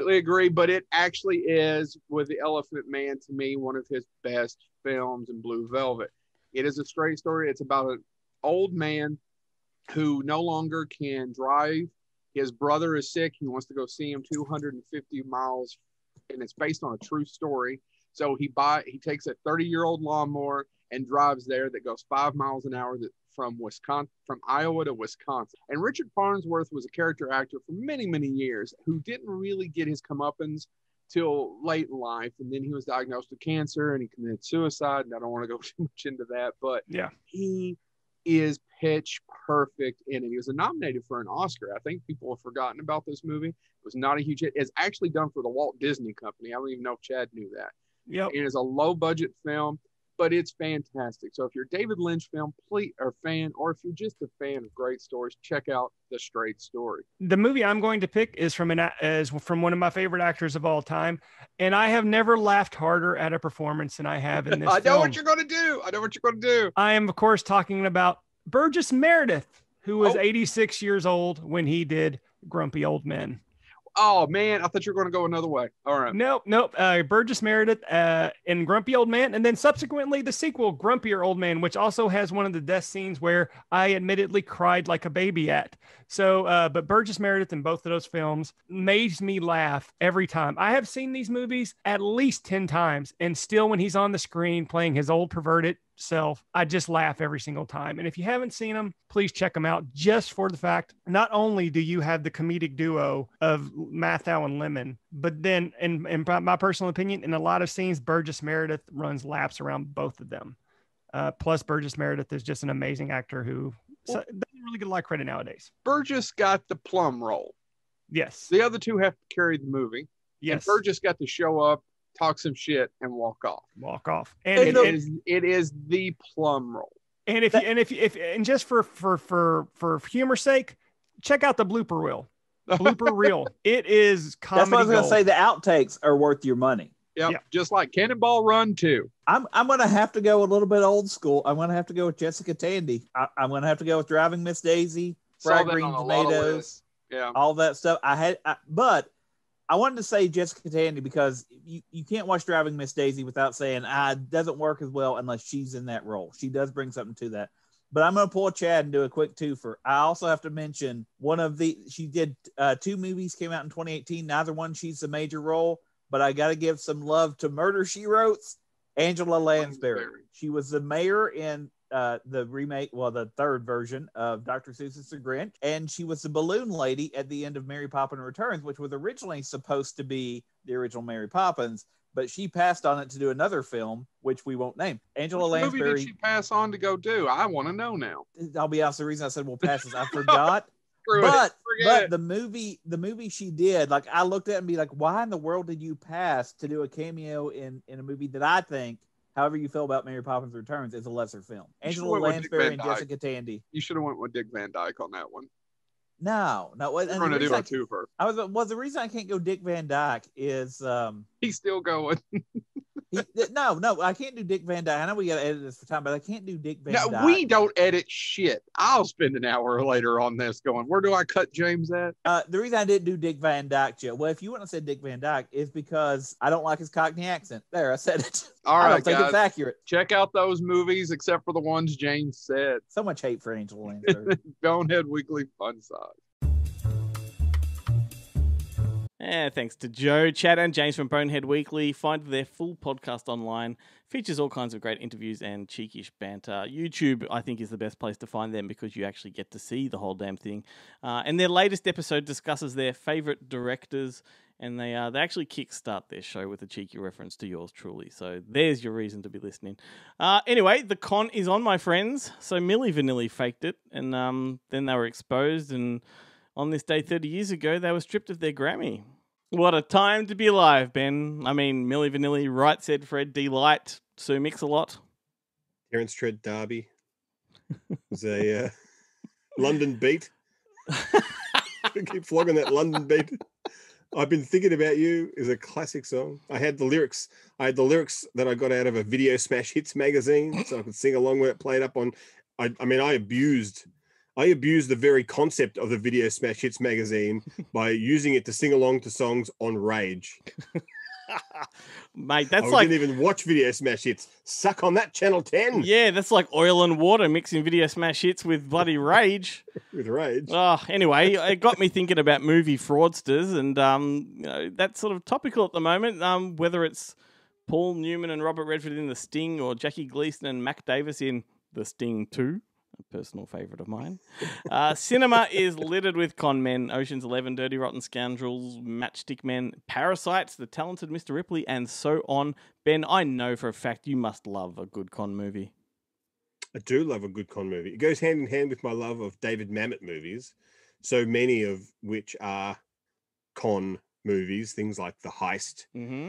J: But it actually is, with The Elephant Man, to me, one of his best films in Blue Velvet. It is a straight story. It's about an old man who no longer can drive. His brother is sick. He wants to go see him 250 miles, and it's based on a true story. So he takes a 30-year-old lawnmower and drives there that goes 5 miles an hour from Iowa to Wisconsin. And Richard Farnsworth was a character actor for many, many years who didn't really get his comeuppance till late in life. And then he was diagnosed with cancer and he committed suicide. And I don't want to go too much into that, but
E: yeah,
J: he is pitch perfect in it. He was nominated for an Oscar. I think people have forgotten about this movie. It was not a huge hit. It's actually done for the Walt Disney Company. I don't even know if Chad knew that.
E: Yep.
J: It is a low budget film, but it's fantastic. So if you're a David Lynch fan, or if you're just a fan of great stories, check out The Straight Story.
E: The movie I'm going to pick is from one of my favorite actors of all time, and I have never laughed harder at a performance than I have in this
J: I know
E: film.
J: what you're going to do.
E: I am, of course, talking about Burgess Meredith, who was 86 years old when he did Grumpy Old Men.
J: Oh, man, I thought you were going to go another way. All right.
E: Nope. Burgess Meredith in Grumpy Old Man, and then subsequently the sequel, Grumpier Old Man, which also has one of the death scenes where I admittedly cried like a baby at. So, but Burgess Meredith in both of those films made me laugh every time. I have seen these movies at least 10 times, and still when he's on the screen playing his old perverted self, I just laugh every single time. And if you haven't seen them, please check them out, just for the fact not only do you have the comedic duo of Matthau and Lemon, but then in my personal opinion, in a lot of scenes, Burgess Meredith runs laps around both of them. Plus Burgess Meredith is just an amazing actor who doesn't really get a lot of credit nowadays.
J: Burgess got the plum role.
E: Yes.
J: The other two have to carry the movie.
E: Yes.
J: And Burgess got to show up, talk some shit, and walk off.
E: And
J: it is the plum roll.
E: And if just for humor's sake, check out the blooper reel. It is comedy.
K: That's what I was going to
E: gold.
K: say. The outtakes are worth your money.
J: Yep. Just like Cannonball Run 2.
K: I'm going to have to go a little bit old school. I'm going to have to go with Jessica Tandy. I'm going to have to go with Driving Miss Daisy, Fried Green Tomatoes, all that stuff. But I wanted to say Jessica Tandy because you can't watch Driving Miss Daisy without saying it doesn't work as well unless she's in that role. She does bring something to that. But I'm going to pull a Chad and do a quick twofer. I also have to mention she did 2 movies, came out in 2018. Neither one she's the major role, but I got to give some love to Murder, She Wrote, Angela Lansbury. She was the mayor in the remake, the third version of Dr. Seuss's The Grinch, and she was the balloon lady at the end of Mary Poppins Returns, which was originally supposed to be the original Mary Poppins, but she passed on it to do another film, which we won't name. Angela Lansbury.
J: What movie did she pass on to go do? I want to know now.
K: I'll be honest, the reason I said we'll pass is I forgot. But the movie she did, like I looked at it and be like, why in the world did you pass to do a cameo in a movie that I think, however you feel about Mary Poppins Returns, is a lesser film? Angela Lansbury and Jessica Tandy.
J: You should have went with Dick Van Dyke on that one.
K: No.
J: We're going to do a twofer.
K: The reason I can't go Dick Van Dyke is
J: he's still going.
K: No, I can't do Dick Van Dyke. I know we got to edit this for time, but I can't do Dick Van Dyke.
J: No, we don't edit shit. I'll spend an hour later on this going, where do I cut James at?
K: The reason I didn't do Dick Van Dyke, Joe, well, if you wouldn't have said Dick Van Dyke, is because I don't like his Cockney accent. There, I said it.
J: All right,
K: I don't think
J: guys,
K: it's accurate.
J: Check out those movies, except for the ones James said.
K: So much hate for Angela Lansbury.
J: Bonehead Weekly Fun Size.
C: Thanks to Joe, Chad, and James from Bonehead Weekly. Find their full podcast online. Features all kinds of great interviews and cheekish banter. YouTube, I think, is the best place to find them because you actually get to see the whole damn thing. And their latest episode discusses their favourite directors, and they actually kickstart their show with a cheeky reference to yours truly. So there's your reason to be listening. Anyway, the con is on, my friends. So Milli Vanilla faked it, and then they were exposed, and on this day 30 years ago, they were stripped of their Grammy. What a time to be alive, Ben. I mean, Milli Vanilli, Right Said Fred, Delight, Sue Mix-a-Lot.
F: Terence Trent D'Arby. It was a London beat. Keep flogging that London beat. I've Been Thinking About You is a classic song. I had the lyrics that I got out of a Video Smash Hits magazine, so I could sing along when it played up on. I abused the very concept of the Video Smash Hits magazine by using it to sing along to songs on Rage.
C: Mate, that's
F: I
C: like...
F: didn't even watch Video Smash Hits. Suck on that, Channel 10.
C: Yeah, that's like oil and water mixing Video Smash Hits with bloody Rage.
F: With Rage.
C: Oh, anyway, it got me thinking about movie Fraudsters, and that's sort of topical at the moment, whether it's Paul Newman and Robert Redford in The Sting or Jackie Gleason and Mac Davis in The Sting 2. A personal favourite of mine. Cinema is littered with con men, Ocean's 11, Dirty Rotten Scoundrels, Matchstick Men, Parasites, The Talented Mr. Ripley, and so on. Ben, I know for a fact you must love a good con movie.
F: I do love a good con movie. It goes hand in hand with my love of David Mamet movies, so many of which are con movies, things like The Heist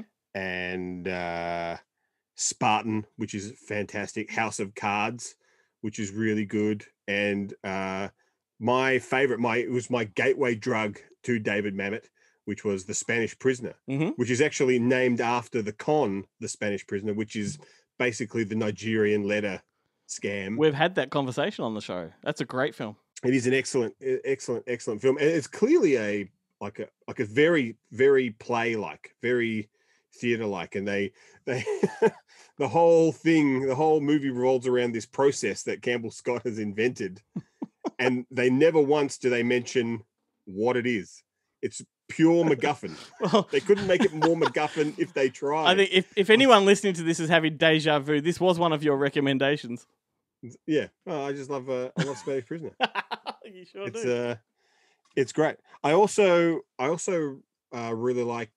F: and Spartan, which is fantastic, House of Cards, which is really good. And my favorite, it was my gateway drug to David Mamet, which was The Spanish Prisoner, which is actually named after the con, The Spanish Prisoner, which is basically the Nigerian letter scam.
C: We've had that conversation on the show. That's a great film.
F: It is an excellent film. And it's clearly a very, very play-like, very theater-like. And they the whole movie revolves around this process that Campbell Scott has invented. And they never once do they mention what it is. It's pure MacGuffin. Well, they couldn't make it more MacGuffin if they tried.
C: I think if anyone listening to this is having deja vu, this was one of your recommendations.
F: Yeah. Oh, I love Spanish Prisoner.
C: You sure do.
F: It's great. I also really like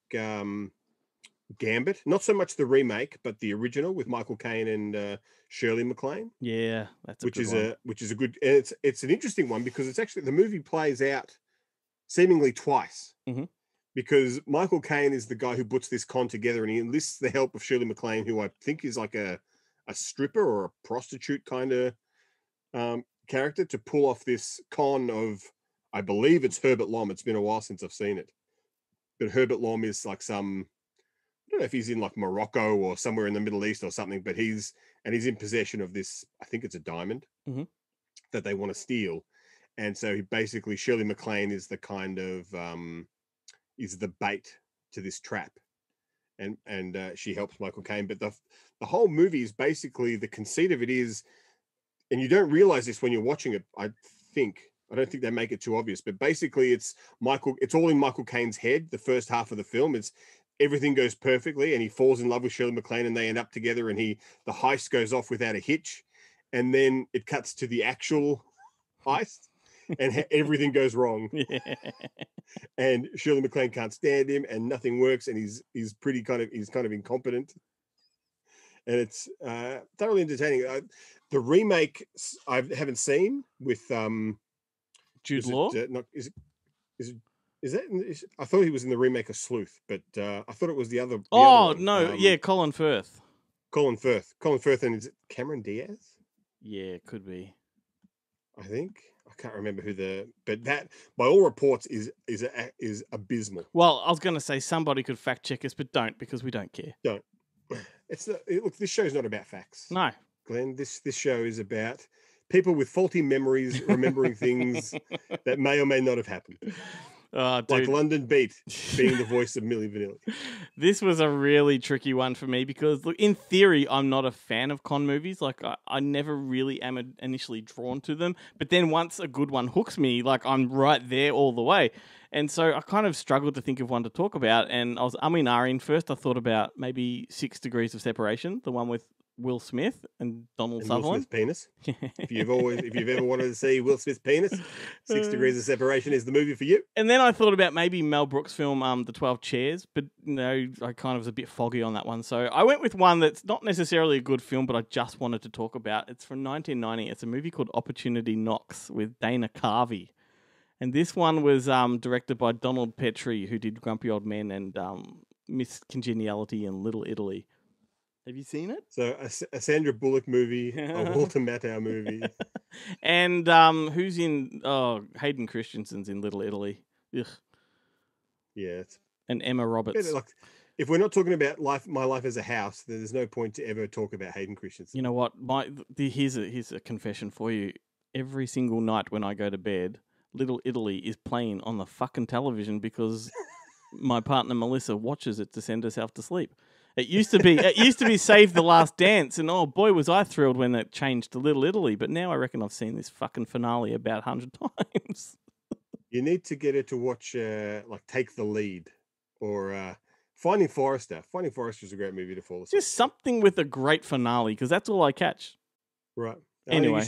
F: Gambit, not so much the remake, but the original with Michael Caine and Shirley MacLaine.
C: Yeah, that's
F: which is a good. And it's an interesting one because it's actually the movie plays out seemingly twice, because Michael Caine is the guy who puts this con together, and he enlists the help of Shirley MacLaine, who I think is like a stripper or a prostitute kind of character, to pull off this con of, I believe it's Herbert Lom. It's been a while since I've seen it, but Herbert Lom is like some. I don't know if he's in like Morocco or somewhere in the Middle East or something, but he's in possession of this, I think it's a diamond that they want to steal. And so basically Shirley MacLaine is the kind of, is the bait to this trap. And she helps Michael Caine. But the whole movie is basically, the conceit of it is, and you don't realize this when you're watching it, I don't think they make it too obvious, but basically it's all in Michael Caine's head. The first half of the film, everything goes perfectly, and he falls in love with Shirley MacLaine, and they end up together, and the heist goes off without a hitch, and then it cuts to the actual heist, and everything goes wrong. Yeah. And Shirley MacLaine can't stand him, and nothing works, and he's kind of incompetent, and it's thoroughly entertaining. The remake I haven't seen with
C: Jude Law.
F: Is that? I thought he was in the remake of Sleuth, but I thought it was the other.
C: Colin Firth.
F: Colin Firth, and is it Cameron Diaz?
C: Yeah, it could be.
F: I think I can't remember but that, by all reports, is abysmal.
C: Well, I was going to say somebody could fact check us, but don't, because we don't care.
F: Don't. Look, this show's not about facts.
C: No,
F: Glenn. This show is about people with faulty memories remembering things that may or may not have happened.
C: Oh, dude.
F: Like London Beat being the voice of Milli Vanilla.
C: This was a really tricky one for me because, look, in theory, I'm not a fan of con movies. Like, I never really am initially drawn to them. But then once a good one hooks me, like, I'm right there all the way. And so I kind of struggled to think of one to talk about. And I was ahhing. First, I thought about maybe 6 Degrees of Separation, the one with Will Smith and Donald Sutherland.
F: Will Smith's penis. If you've ever wanted to see Will Smith's penis, 6 Degrees of Separation is the movie for you.
C: And then I thought about maybe Mel Brooks' film, The 12 Chairs, but no, I kind of was a bit foggy on that one. So I went with one that's not necessarily a good film, but I just wanted to talk about. It's from 1990. It's a movie called Opportunity Knocks with Dana Carvey. And this one was directed by Donald Petrie, who did Grumpy Old Men and Miss Congeniality and Little Italy. Have you seen it?
F: So a Sandra Bullock movie, a Walter Matthau movie.
C: And who's in... Oh, Hayden Christensen's in Little Italy. Ugh.
F: Yeah.
C: And Emma Roberts.
F: Like, if we're not talking about my life as a house, then there's no point to ever talk about Hayden Christensen.
C: You know what? Here's a confession for you. Every single night when I go to bed, Little Italy is playing on the fucking television because my partner Melissa watches it to send herself to sleep. It used to be Save the Last Dance, and oh boy was I thrilled when it changed to Little Italy. But now I reckon I've seen this fucking finale about 100 times.
F: You need to get her to watch like Take the Lead or Finding Forrester. Finding Forrester is a great movie to fall asleep.
C: Just something with a great finale, because that's all I catch.
F: Right.
C: Anyway,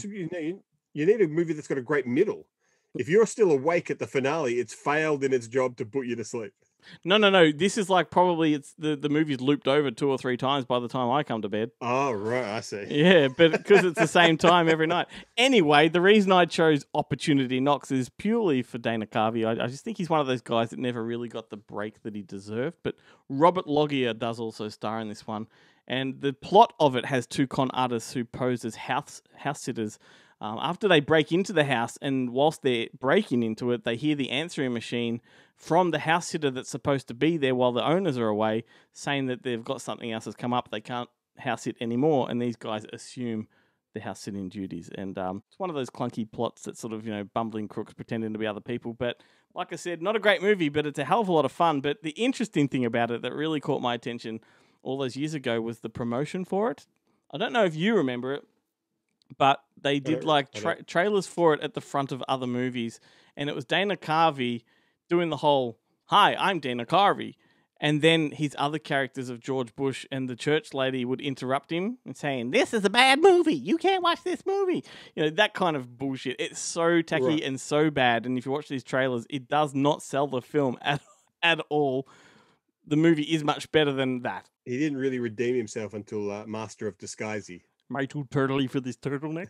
F: you need a movie that's got a great middle. If you're still awake at the finale, it's failed in its job to put you to sleep.
C: No. This is like probably it's the movie's looped over 2 or 3 times by the time I come to bed.
F: Oh, right. I see.
C: Yeah, but because it's the same time every night. Anyway, the reason I chose Opportunity Knocks is purely for Dana Carvey. I just think he's one of those guys that never really got the break that he deserved. But Robert Loggia does also star in this one. And the plot of it has 2 con artists who pose as house sitters. After they break into the house, and whilst they're breaking into it, they hear the answering machine from the house sitter that's supposed to be there while the owners are away, saying that they've got something else has come up, they can't house sit anymore, and these guys assume the house sitting duties. And it's one of those clunky plots that sort of, bumbling crooks pretending to be other people. But like I said, not a great movie, but it's a hell of a lot of fun. But the interesting thing about it that really caught my attention all those years ago was the promotion for it. I don't know if you remember it, but they did trailers for it at the front of other movies, and it was Dana Carvey doing the whole, "Hi, I'm Dana Carvey," and then his other characters of George Bush and the church lady would interrupt him and saying, "This is a bad movie. You can't watch this movie." That kind of bullshit. It's so tacky and so bad, and if you watch these trailers, it does not sell the film at all. The movie is much better than that.
F: He didn't really redeem himself until Master of Disguisey.
C: Am I too turtly for this turtleneck?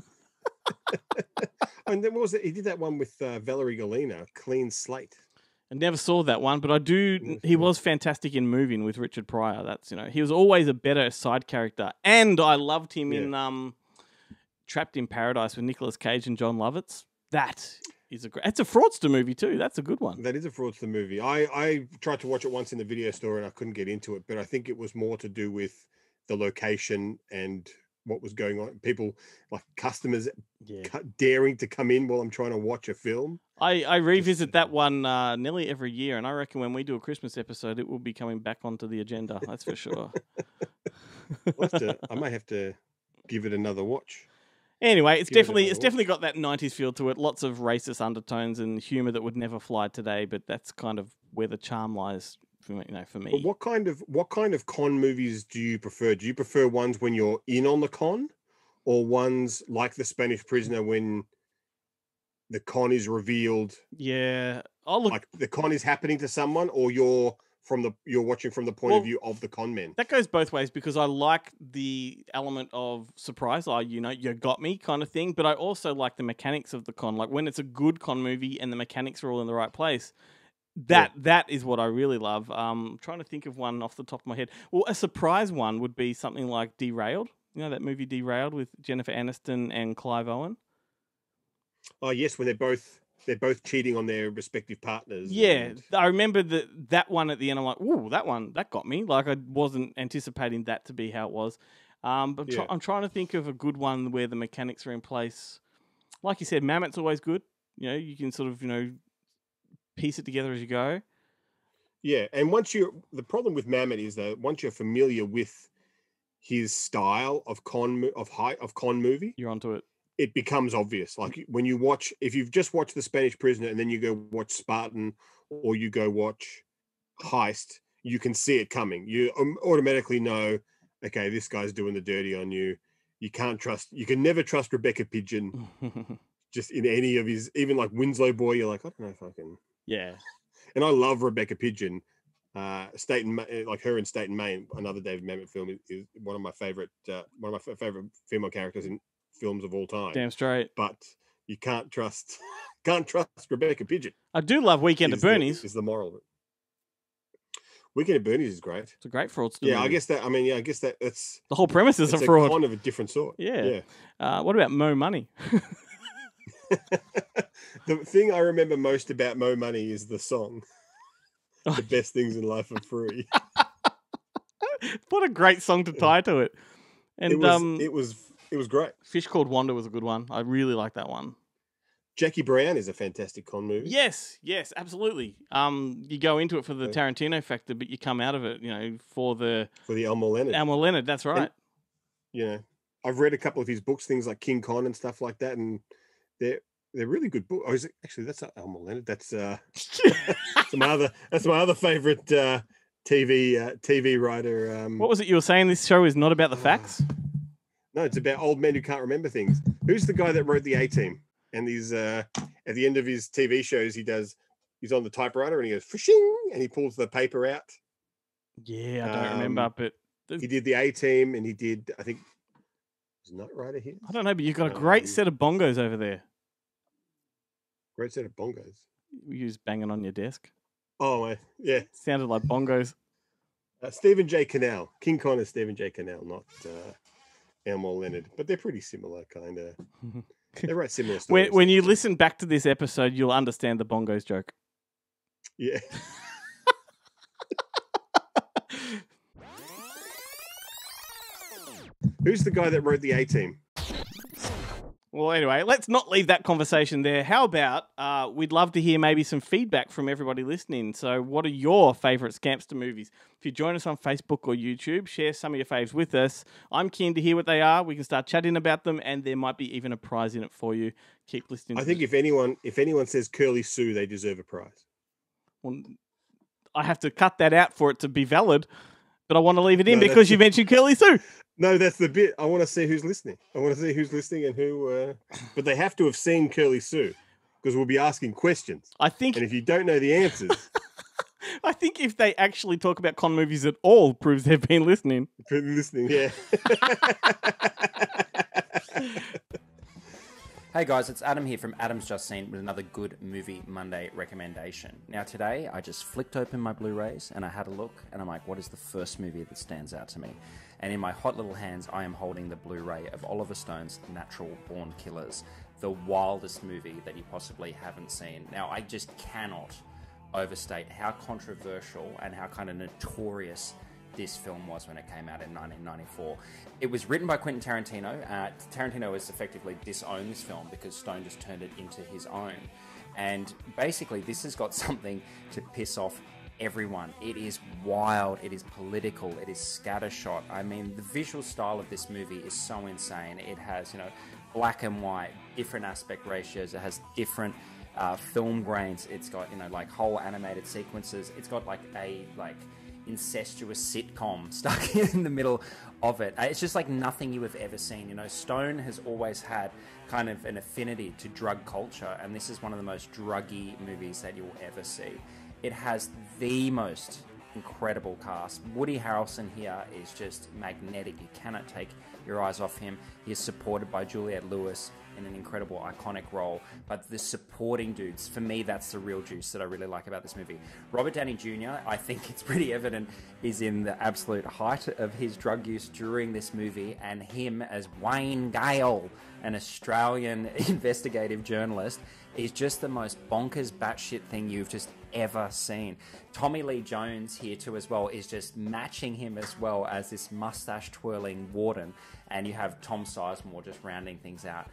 F: And then what was it? He did that one with Valerie Golino, Clean Slate.
C: I never saw that one, but I do. He was fantastic in Moving with Richard Pryor. That's he was always a better side character, and I loved him in Trapped in Paradise with Nicolas Cage and John Lovitz. That is it's a fraudster movie too. That's a good one.
F: That is a fraudster movie. I tried to watch it once in the video store and I couldn't get into it, but I think it was more to do with the location and what was going on. People like customers daring to come in while I'm trying to watch a film.
C: I revisit that one nearly every year, and I reckon when we do a Christmas episode, it will be coming back onto the agenda. That's for sure.
F: I might have to give it another watch.
C: Anyway, it's definitely got that 90s feel to it. Lots of racist undertones and humor that would never fly today, but that's kind of where the charm lies. For me.
F: But what kind of con movies do you prefer? Do you prefer ones when you're in on the con, or ones like The Spanish Prisoner when the con is revealed?
C: Yeah,
F: like the con is happening to someone, or you're watching from the point of view of the con men.
C: That goes both ways because I like the element of surprise, you got me kind of thing. But I also like the mechanics of the con, like when it's a good con movie and the mechanics are all in the right place. That is what I really love. I'm trying to think of one off the top of my head. Well, a surprise one would be something like Derailed. You know that movie Derailed with Jennifer Aniston and Clive Owen?
F: Oh yes, when they're both cheating on their respective partners.
C: Yeah, I remember that one at the end. I'm like, ooh, that got me. Like I wasn't anticipating that to be how it was. But I'm trying to think of a good one where the mechanics are in place. Like you said, Mammoth's always good. You can sort of piece it together as you go.
F: Yeah, and the problem with Mamet is that once you're familiar with his style of con movie,
C: you're onto it.
F: It becomes obvious. Like when you watch, if you've just watched The Spanish Prisoner and then you go watch Spartan or you go watch Heist, you can see it coming. You automatically know, okay, this guy's doing the dirty on you. You can never trust Rebecca Pigeon. Just in any of his, even like Winslow Boy, you're like, I don't know if I can.
C: Yeah.
F: And I love Rebecca Pigeon. Like her in State and Maine, another David Mamet film, is one of my favorite female characters in films of all time.
C: Damn straight.
F: But you can't trust Rebecca Pigeon.
C: I do love Weekend at Bernie's.
F: Is the moral of it. Weekend at Bernie's is great.
C: It's a great fraudster.
F: Yeah,
C: movie.
F: I guess that's
C: the whole premise is a fraud.
F: Kind of a different sort.
C: Yeah. What about Mo Money?
F: The thing I remember most about Mo Money is the song. The best things in life are free.
C: What a great song to tie to it. And
F: it was great.
C: Fish Called Wanda was a good one. I really like that one.
F: Jackie Brown is a fantastic con movie.
C: Yes, absolutely. You go into it for the Tarantino factor, but you come out of it, for the
F: Elmore Leonard.
C: Elmore Leonard, that's right.
F: And, I've read a couple of his books, things like King Con and stuff like that, and they're really good books. Oh, actually that's not Elmore Leonard. That's that's my other favorite TV writer.
C: What was it you were saying? This show is not about the facts.
F: No, it's about old men who can't remember things. Who's the guy that wrote The A-Team? And he's at the end of his TV shows, he's on the typewriter and he goes fishing and he pulls the paper out.
C: Yeah, I don't remember, but
F: he did The A-Team and he did, I think, was Knight Rider here?
C: I don't know, but you've got a great set of bongos over there.
F: Great set of bongos.
C: You was banging on your desk.
F: Oh, yeah.
C: Sounded like bongos.
F: Stephen J. Cannell. King Kong is Stephen J. Cannell, not Elmore Leonard. But they're pretty similar, kind of. They write similar stories.
C: When you listen back to this episode, you'll understand the bongos joke.
F: Yeah. Who's the guy that wrote The A-Team?
C: Well, anyway, let's not leave that conversation there. How about we'd love to hear maybe some feedback from everybody listening. So what are your favourite Scampster movies? If you join us on Facebook or YouTube, share some of your faves with us. I'm keen to hear what they are. We can start chatting about them, and there might be even a prize in it for you. Keep listening.
F: I think if anyone says Curly Sue, they deserve a prize.
C: Well, I have to cut that out for it to be valid, but I want to leave it in because you mentioned Curly Sue.
F: No, that's the bit. I want to see who's listening. I want to see who's listening and who. But they have to have seen Curly Sue because we'll be asking questions.
C: I think,
F: and if you don't know the answers,
C: I think if they actually talk about con movies at all, proves they've been listening.
F: Yeah.
G: Hey guys, it's Adam here from Adam's Just Seen with another Good Movie Monday recommendation. Now today, I just flicked open my Blu-rays and I had a look and I'm like, what is the first movie that stands out to me? And in my hot little hands, I am holding the Blu-ray of Oliver Stone's Natural Born Killers, the wildest movie that you possibly haven't seen. Now, I just cannot overstate how controversial and how kind of notorious this film was when it came out in 1994. It was written by Quentin Tarantino. Tarantino has effectively disowned this film because Stone just turned it into his own. And basically, this has got something to piss off everyone. It is wild, it is political, it is scattershot. I mean, the visual style of this movie is so insane. It has, black and white, different aspect ratios. It has different film grains. It's got, like whole animated sequences. It's got like a incestuous sitcom stuck in the middle of it. It's just like nothing you have ever seen. Stone has always had kind of an affinity to drug culture, and this is one of the most druggy movies that you'll ever see. It has the most incredible cast. Woody Harrelson here is just magnetic. You cannot take your eyes off him. He is supported by Juliette Lewis in an incredible, iconic role. But the supporting dudes, for me, that's the real juice that I really like about this movie. Robert Downey Jr., I think it's pretty evident, is in the absolute height of his drug use during this movie. And him as Wayne Gale, an Australian investigative journalist, is just the most bonkers batshit thing you've just ever seen. Tommy Lee Jones here too as well is just matching him as well as this mustache twirling warden, and you have Tom Sizemore just rounding things out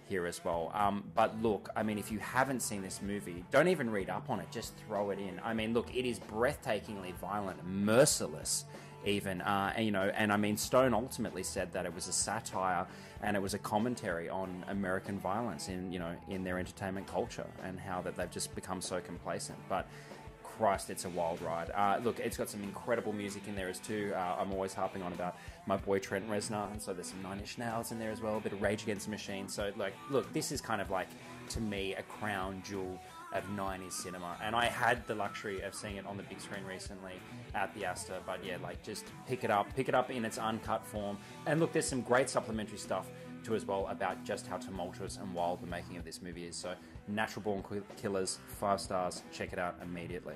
L: here as well. But look, I mean, if you haven't seen this movie, don't even read up on it, just throw it in. I mean, look, it is breathtakingly violent, merciless even, and I mean, Stone ultimately said that it was a satire and it was a commentary on American violence in their entertainment culture and how that they've just become so complacent. But Christ, it's a wild ride. Look, it's got some incredible music in there as too. I'm always harping on about my boy Trent Reznor, and so there's some Nine Inch Nails in there as well, a bit of Rage Against the Machine. So, like, look, this is kind of like, to me, a crown jewel of 90s cinema, and I had the luxury of seeing it on the big screen recently at the Astor. But yeah, like, just pick it up in its uncut form. And look, there's some great supplementary stuff too as well about just how tumultuous and wild the making of this movie is. So Natural Born Killers, 5 stars. Check it out immediately.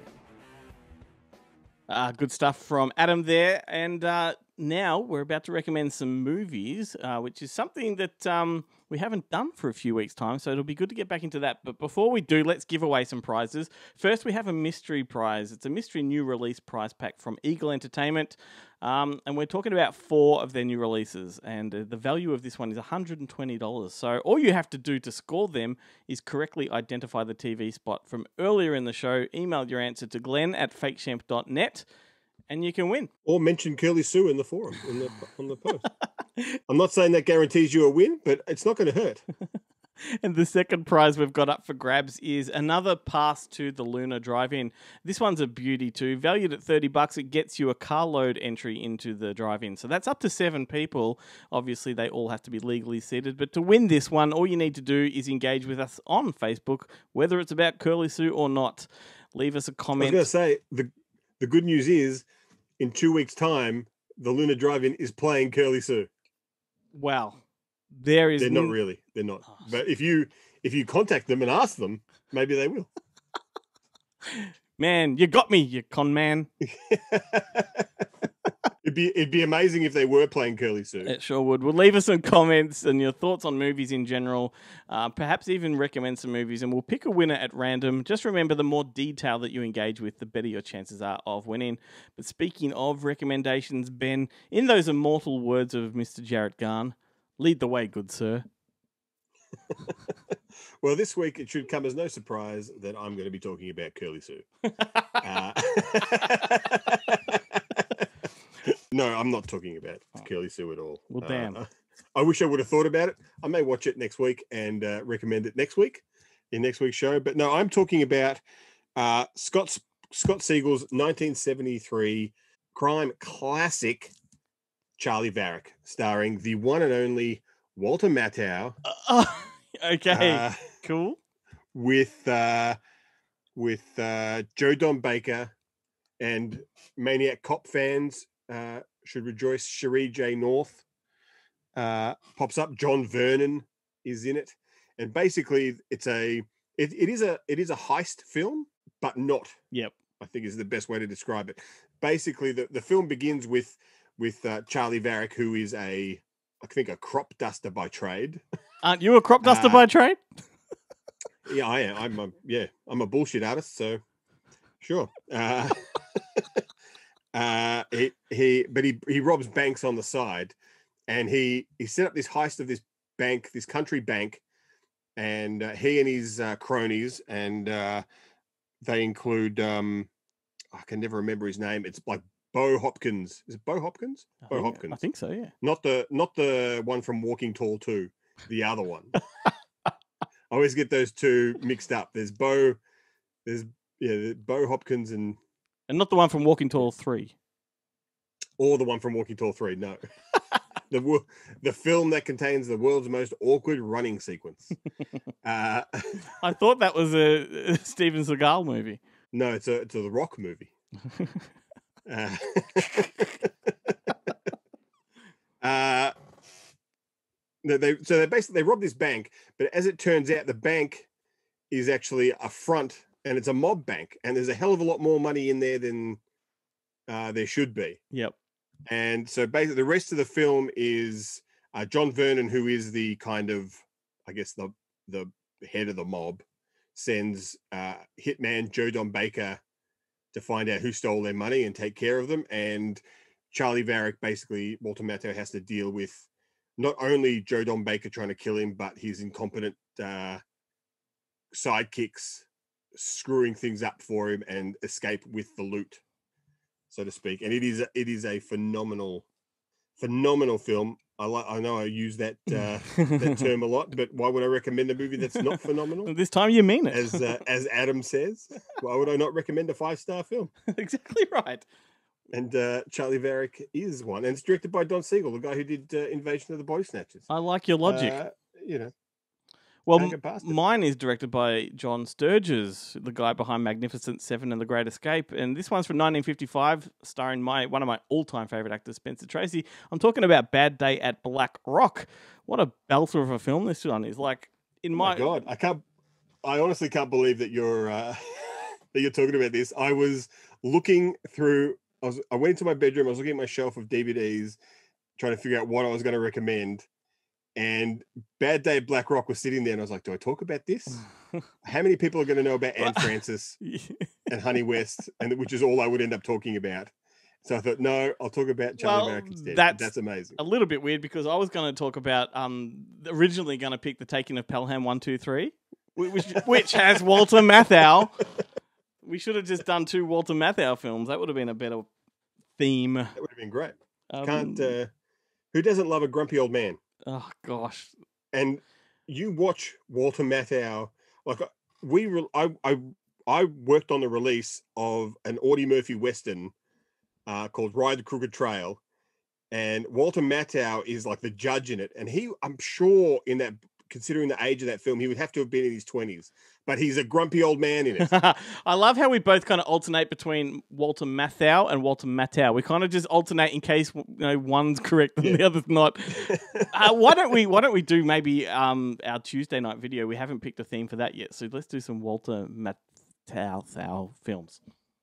C: Good stuff from Adam there. And now we're about to recommend some movies, which is something that we haven't done for a few weeks' time. So it'll be good to get back into that. But before we do, let's give away some prizes. First, we have a mystery prize. It's a mystery new release prize pack from Eagle Entertainment. And we're talking about 4 of their new releases. And the value of this one is $120. So all you have to do to score them is correctly identify the TV spot from earlier in the show. Email your answer to glenn@fakeshemp.net. And you can win.
F: Or mention Curly Sue in the forum, on the post. I'm not saying that guarantees you a win, but it's not going to hurt.
C: And the second prize we've got up for grabs is another pass to the Luna Drive-In. This one's a beauty too. Valued at $30, it gets you a carload entry into the drive-in. So that's up to 7 people. Obviously, they all have to be legally seated. But to win this one, all you need to do is engage with us on Facebook, whether it's about Curly Sue or not. Leave us a comment.
F: I was going to say, the good news is, in 2 weeks' time, the Luna Drive-In is playing Curly Sue.
C: Wow. They're
F: not really. They're not. But if you contact them and ask them, maybe they will.
C: Man, you got me, you con man.
F: It'd be amazing if they were playing Curly Sue.
C: It sure would. Well, leave us some comments and your thoughts on movies in general. Perhaps even recommend some movies, and we'll pick a winner at random. Just remember, the more detail that you engage with, the better your chances are of winning. But speaking of recommendations, Ben, in those immortal words of Mr. Jarrett Garn, lead the way, good sir.
F: Well, this week it should come as no surprise that I'm going to be talking about Curly Sue. No, I'm not talking about Curly Sue at all.
C: Well, damn.
F: I wish I would have thought about it. I may watch it next week and recommend it next week in next week's show. But no, I'm talking about Scott Siegel's 1973 crime classic, Charlie Varick, starring the one and only Walter Matthau.
C: Okay, cool.
F: With Joe Don Baker, and Maniac Cop fans should rejoice. Cherie J. North pops up. John Vernon is in it, and basically it is a heist film, but not.
C: Yep,
F: I think is the best way to describe it. Basically, the film begins with Charlie Varick, who is I think a crop duster by trade.
C: Aren't you a crop duster by trade?
F: Yeah, I am. I'm a bullshit artist, so sure. He robs banks on the side, and he set up this heist of this bank, this country bank, and he and his cronies, and they include I can never remember his name. It's like Bo Hopkins. Is it Bo Hopkins? Bo Hopkins.
C: I think so, yeah.
F: Not the one from Walking Tall 2, the other one. I always get those two mixed up. There's Bo Hopkins and
C: not the one from Walking Tall 3.
F: Or the one from Walking Tall 3, no. The film that contains the world's most awkward running sequence.
C: I thought that was a Steven Seagal movie.
F: No, it's a The Rock movie. They rob this bank, but as it turns out, the bank is actually a front, and it's a mob bank, and there's a hell of a lot more money in there than there should be.
C: Yep.
F: And so basically, the rest of the film is John Vernon, who is the kind of, I guess, the head of the mob, sends hitman Joe Don Baker to find out who stole their money and take care of them. And Charlie Varick, basically, Walter Matthau has to deal with not only Joe Don Baker trying to kill him, but his incompetent sidekicks screwing things up for him and escape with the loot, so to speak. And it is a phenomenal film. I know I use that that term a lot, but why would I recommend a movie that's not phenomenal?
C: This time you mean it.
F: As Adam says, why would I not recommend a 5-star film?
C: Exactly right.
F: And Charlie Varick is one, and it's directed by Don Siegel, the guy who did Invasion of the Body Snatchers.
C: I like your logic.
F: Well,
C: mine is directed by John Sturges, the guy behind Magnificent Seven and The Great Escape. And this one's from 1955, starring one of my all-time favorite actors, Spencer Tracy. I'm talking about Bad Day at Black Rock. What a belter of a film this one is. Like,
F: my God, I honestly can't believe that you're that you're talking about this. I was looking through. I went into my bedroom. I was looking at my shelf of DVDs, trying to figure out what I was going to recommend. And Bad Day at Black Rock was sitting there, and I was like, do I talk about this? How many people are going to know about Anne Francis and Honey West, which is all I would end up talking about? So I thought, no, I'll talk about Charlie Varick instead. That's amazing.
C: A little bit weird because I was going to talk about, originally going to pick The Taking of Pelham 1, 2, 3, which has Walter Matthau. We should have just done 2 Walter Matthau films. That would have been a better theme. That would
F: have been great. Who doesn't love a grumpy old man?
C: Oh gosh!
F: And you watch Walter Matthau. Like I worked on the release of an Audie Murphy Western called Ride the Crooked Trail, and Walter Matthau is like the judge in it. And I'm sure in that, considering the age of that film, he would have to have been in his 20s. But he's a grumpy old man in it.
C: I love how we both kind of alternate between Walter Matthau and Walter Matthau. We kind of just alternate in case one's correct and the other's not. Why don't we do maybe our Tuesday night video? We haven't picked a theme for that yet, so let's do some Walter Matthau films.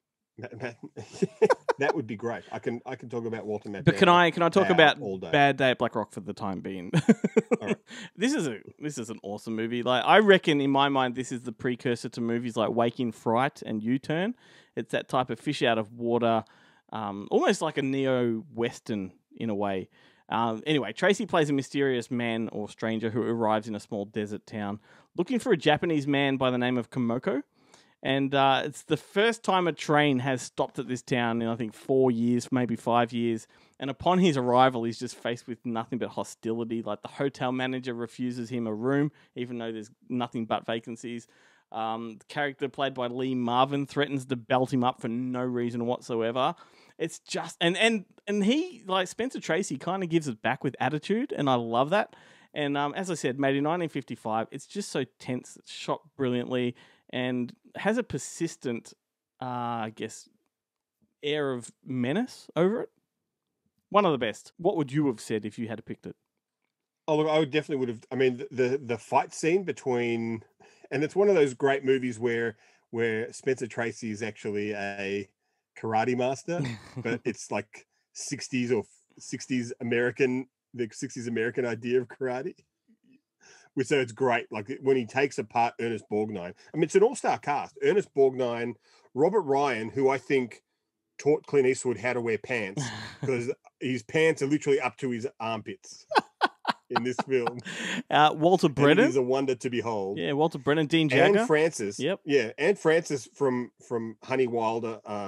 F: That would be great. I can talk about Walter Matthau.
C: But can I talk about Bad Day at Black Rock for the time being? Right. This is an awesome movie. Like, I reckon in my mind this is the precursor to movies like Waking Fright and U-Turn. It's that type of fish out of water, almost like a neo-western in a way. Anyway, Tracy plays a mysterious man or stranger who arrives in a small desert town looking for a Japanese man by the name of Komoko. And it's the first time a train has stopped at this town in, I think, 4 years, maybe 5 years. And upon his arrival, he's just faced with nothing but hostility. Like, the hotel manager refuses him a room, even though there's nothing but vacancies. The character played by Lee Marvin threatens to belt him up for no reason whatsoever. It's just... And he, like Spencer Tracy, kind of gives it back with attitude, and I love that. And as I said, made in 1955, it's just so tense. It's shot brilliantly and has a persistent, I guess, air of menace over it. One of the best. What would you have said if you had picked it?
F: Oh, look, I would definitely would have. I mean, the fight scene between, and it's one of those great movies where Spencer Tracy is actually a karate master, but it's like 60s American, the 60s American idea of karate. So it's great. Like when he takes apart Ernest Borgnine. I mean, it's an all-star cast. Ernest Borgnine, Robert Ryan, who I think taught Clint Eastwood how to wear pants because his pants are literally up to his armpits in this film.
C: Walter Brennan.
F: He's a wonder to behold.
C: Yeah, Walter Brennan, Dean Jagger.
F: Anne Francis.
C: Yep.
F: Yeah, Anne Francis from Honey West,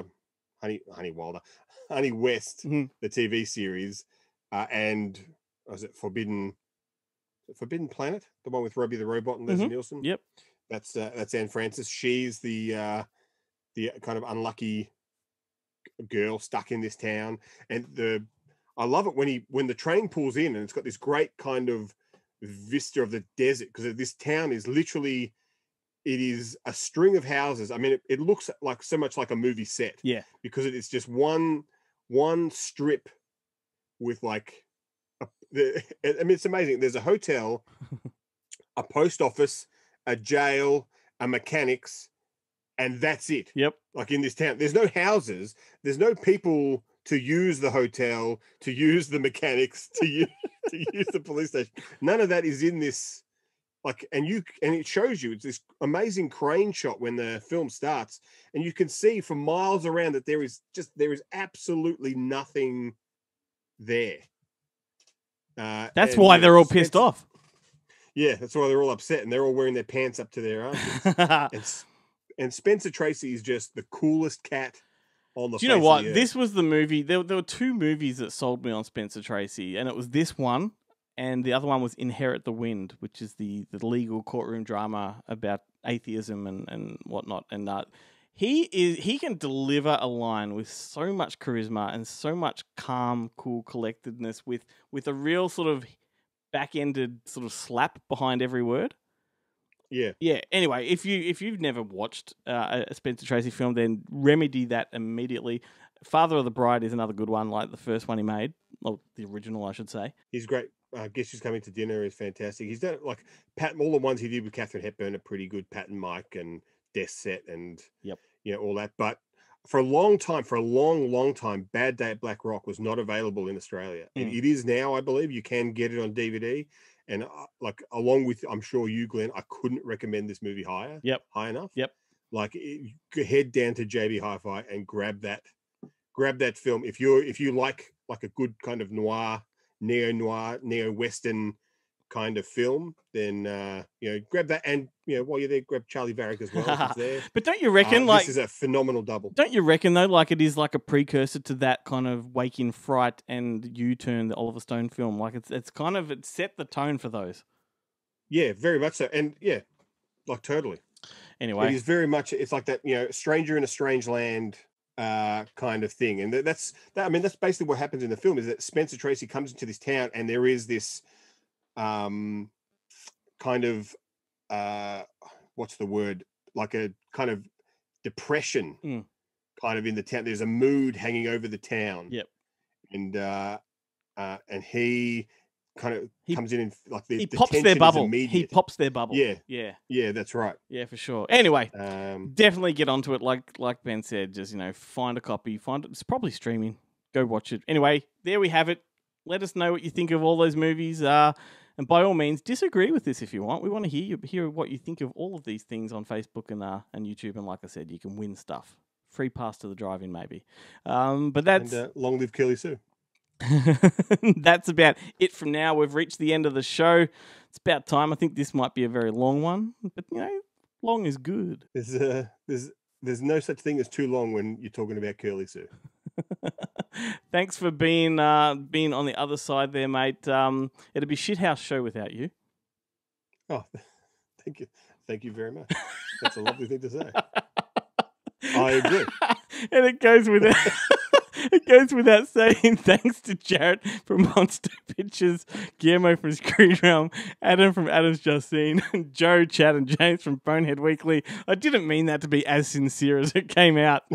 F: the TV series, and was it Forbidden Planet, the one with Robbie the Robot and Leslie Nielsen?
C: Yep,
F: that's Anne Francis. She's the kind of unlucky girl stuck in this town, and I love it when the train pulls in and it's got this great kind of vista of the desert, because this town is literally, it is a string of houses. I mean, it looks like so much like a movie set.
C: Yeah,
F: because it's just one strip with like. I mean, it's amazing. There's a hotel, a post office, a jail, a mechanics, and that's it.
C: Yep.
F: Like in this town, there's no houses. There's no people to use the hotel, to use the mechanics, to use the police station. None of that is in this. Like, and it shows you, it's this amazing crane shot when the film starts, and you can see for miles around that there is absolutely nothing there.
C: That's why they're all pissed off.
F: Yeah, that's why they're all upset, and they're all wearing their pants up to their armpits. and Spencer Tracy is just the coolest cat on the face of the earth.
C: Do you know what? This was the movie. There were two movies that sold me on Spencer Tracy, and it was this one, and the other one was Inherit the Wind, which is the legal courtroom drama about atheism and whatnot. And he can deliver a line with so much charisma and so much calm, cool collectedness with a real sort of back-ended sort of slap behind every word. Yeah. Anyway, if you've never watched a Spencer Tracy film, then remedy that immediately. Father of the Bride is another good one, like the first one he made, or the original, I should say.
F: He's great. Guess Who's Coming to Dinner is fantastic. He's done like all the ones he did with Catherine Hepburn are pretty good. Pat and Mike and Death Set and all that. But for a long time, Bad Day at Black Rock was not available in Australia. It is now, I believe. You can get it on DVD. And along with, I'm sure you, Glenn, I couldn't recommend this movie high enough. Like, head down to JB Hi-Fi and grab that film. If you like a good kind of neo-noir, neo-western kind of film, then grab that. And while you're there, grab Charlie Varick as well. If it's there.
C: But don't you reckon
F: this is a phenomenal double?
C: Don't you reckon though, like it is like a precursor to that kind of Wake in Fright and U-Turn, the Oliver Stone film? Like it's kind of, it set the tone for those.
F: Yeah, very much so. And totally.
C: Anyway,
F: it is very much, it's like that, stranger in a strange land kind of thing. And that's basically what happens in the film, is that Spencer Tracy comes into this town and there is this kind of what's the word, like a kind of depression kind of in the town. There's a mood hanging over the town. And he kind of comes in and like
C: he pops their bubble. He pops their bubble.
F: Yeah, that's right.
C: Yeah, for sure. Anyway, definitely get onto it. Like Ben said, just find a copy. Find it. It's probably streaming. Go watch it. Anyway, there we have it. Let us know what you think of all those movies. And by all means, disagree with this if you want. We want to hear what you think of all of these things on Facebook and YouTube. And like I said, you can win stuff. Free pass to the drive-in, maybe. But that's...
F: And long live Curly Sue.
C: That's about it from now. We've reached the end of the show. It's about time. I think this might be a very long one. But, long is good.
F: There's no such thing as too long when you're talking about Curly Sue.
C: Thanks for being on the other side there, mate. It'd be shithouse show without you.
F: Oh, thank you very much. That's a lovely thing to say. I agree.
C: And it goes without saying, thanks to Jarrett from Monster Pictures, Guillermo from Screen Realm, Adam from Adam's Justine, Joe, Chad, and James from Bonehead Weekly. I didn't mean that to be as sincere as it came out.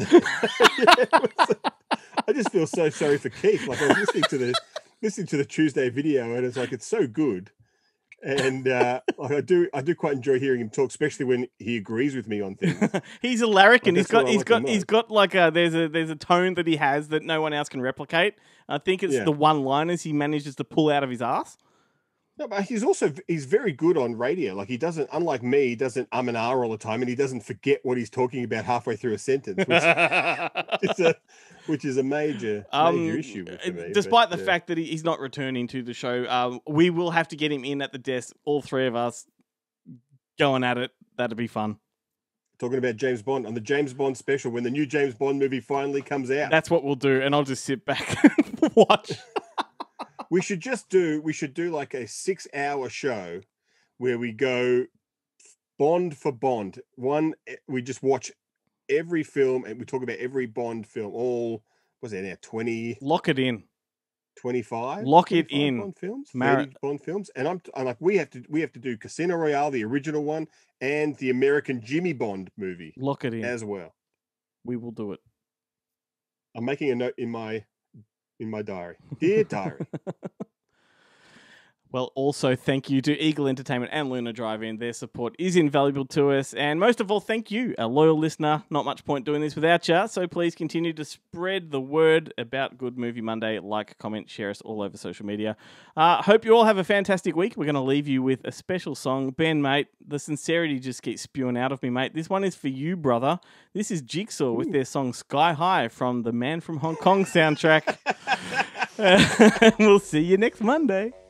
F: I just feel so sorry for Keith. Like, I was listening to the Tuesday video, and it's like, it's so good. And I do quite enjoy hearing him talk, especially when he agrees with me on things.
C: He's a larrikin. He's got like there's a tone that he has that no one else can replicate. I think it's the one-liners he manages to pull out of his ass.
F: No, but he's very good on radio. Like, he doesn't, unlike me, he doesn't and all the time, and he doesn't forget what he's talking about halfway through a sentence, which is a major issue for me.
C: Despite the fact that he's not returning to the show, we will have to get him in at the desk, all three of us going at it. That'd be fun.
F: Talking about James Bond on the James Bond special, when the new James Bond movie finally comes out.
C: That's what we'll do, and I'll just sit back and watch.
F: We should do like a 6-hour show where we go Bond for Bond. We just watch every film and we talk about every Bond film. All, what's that now? 20.
C: Lock it in.
F: 25.
C: Lock it in.
F: Bond films. 30 Bond films. And I'm like, we have to do Casino Royale, the original one, and the American Jimmy Bond movie.
C: Lock it in
F: as well.
C: We will do it.
F: I'm making a note in my diary. Dear diary.
C: Well, also thank you to Eagle Entertainment and Luna Drive-In. Their support is invaluable to us. And most of all, thank you, our loyal listener. Not much point doing this without you. So please continue to spread the word about Good Movie Monday. Like, comment, share us all over social media. Hope you all have a fantastic week. We're going to leave you with a special song. Ben, mate, the sincerity just keeps spewing out of me, mate. This one is for you, brother. This is Jigsaw with their song Sky High from the Man from Hong Kong soundtrack. We'll see you next Monday.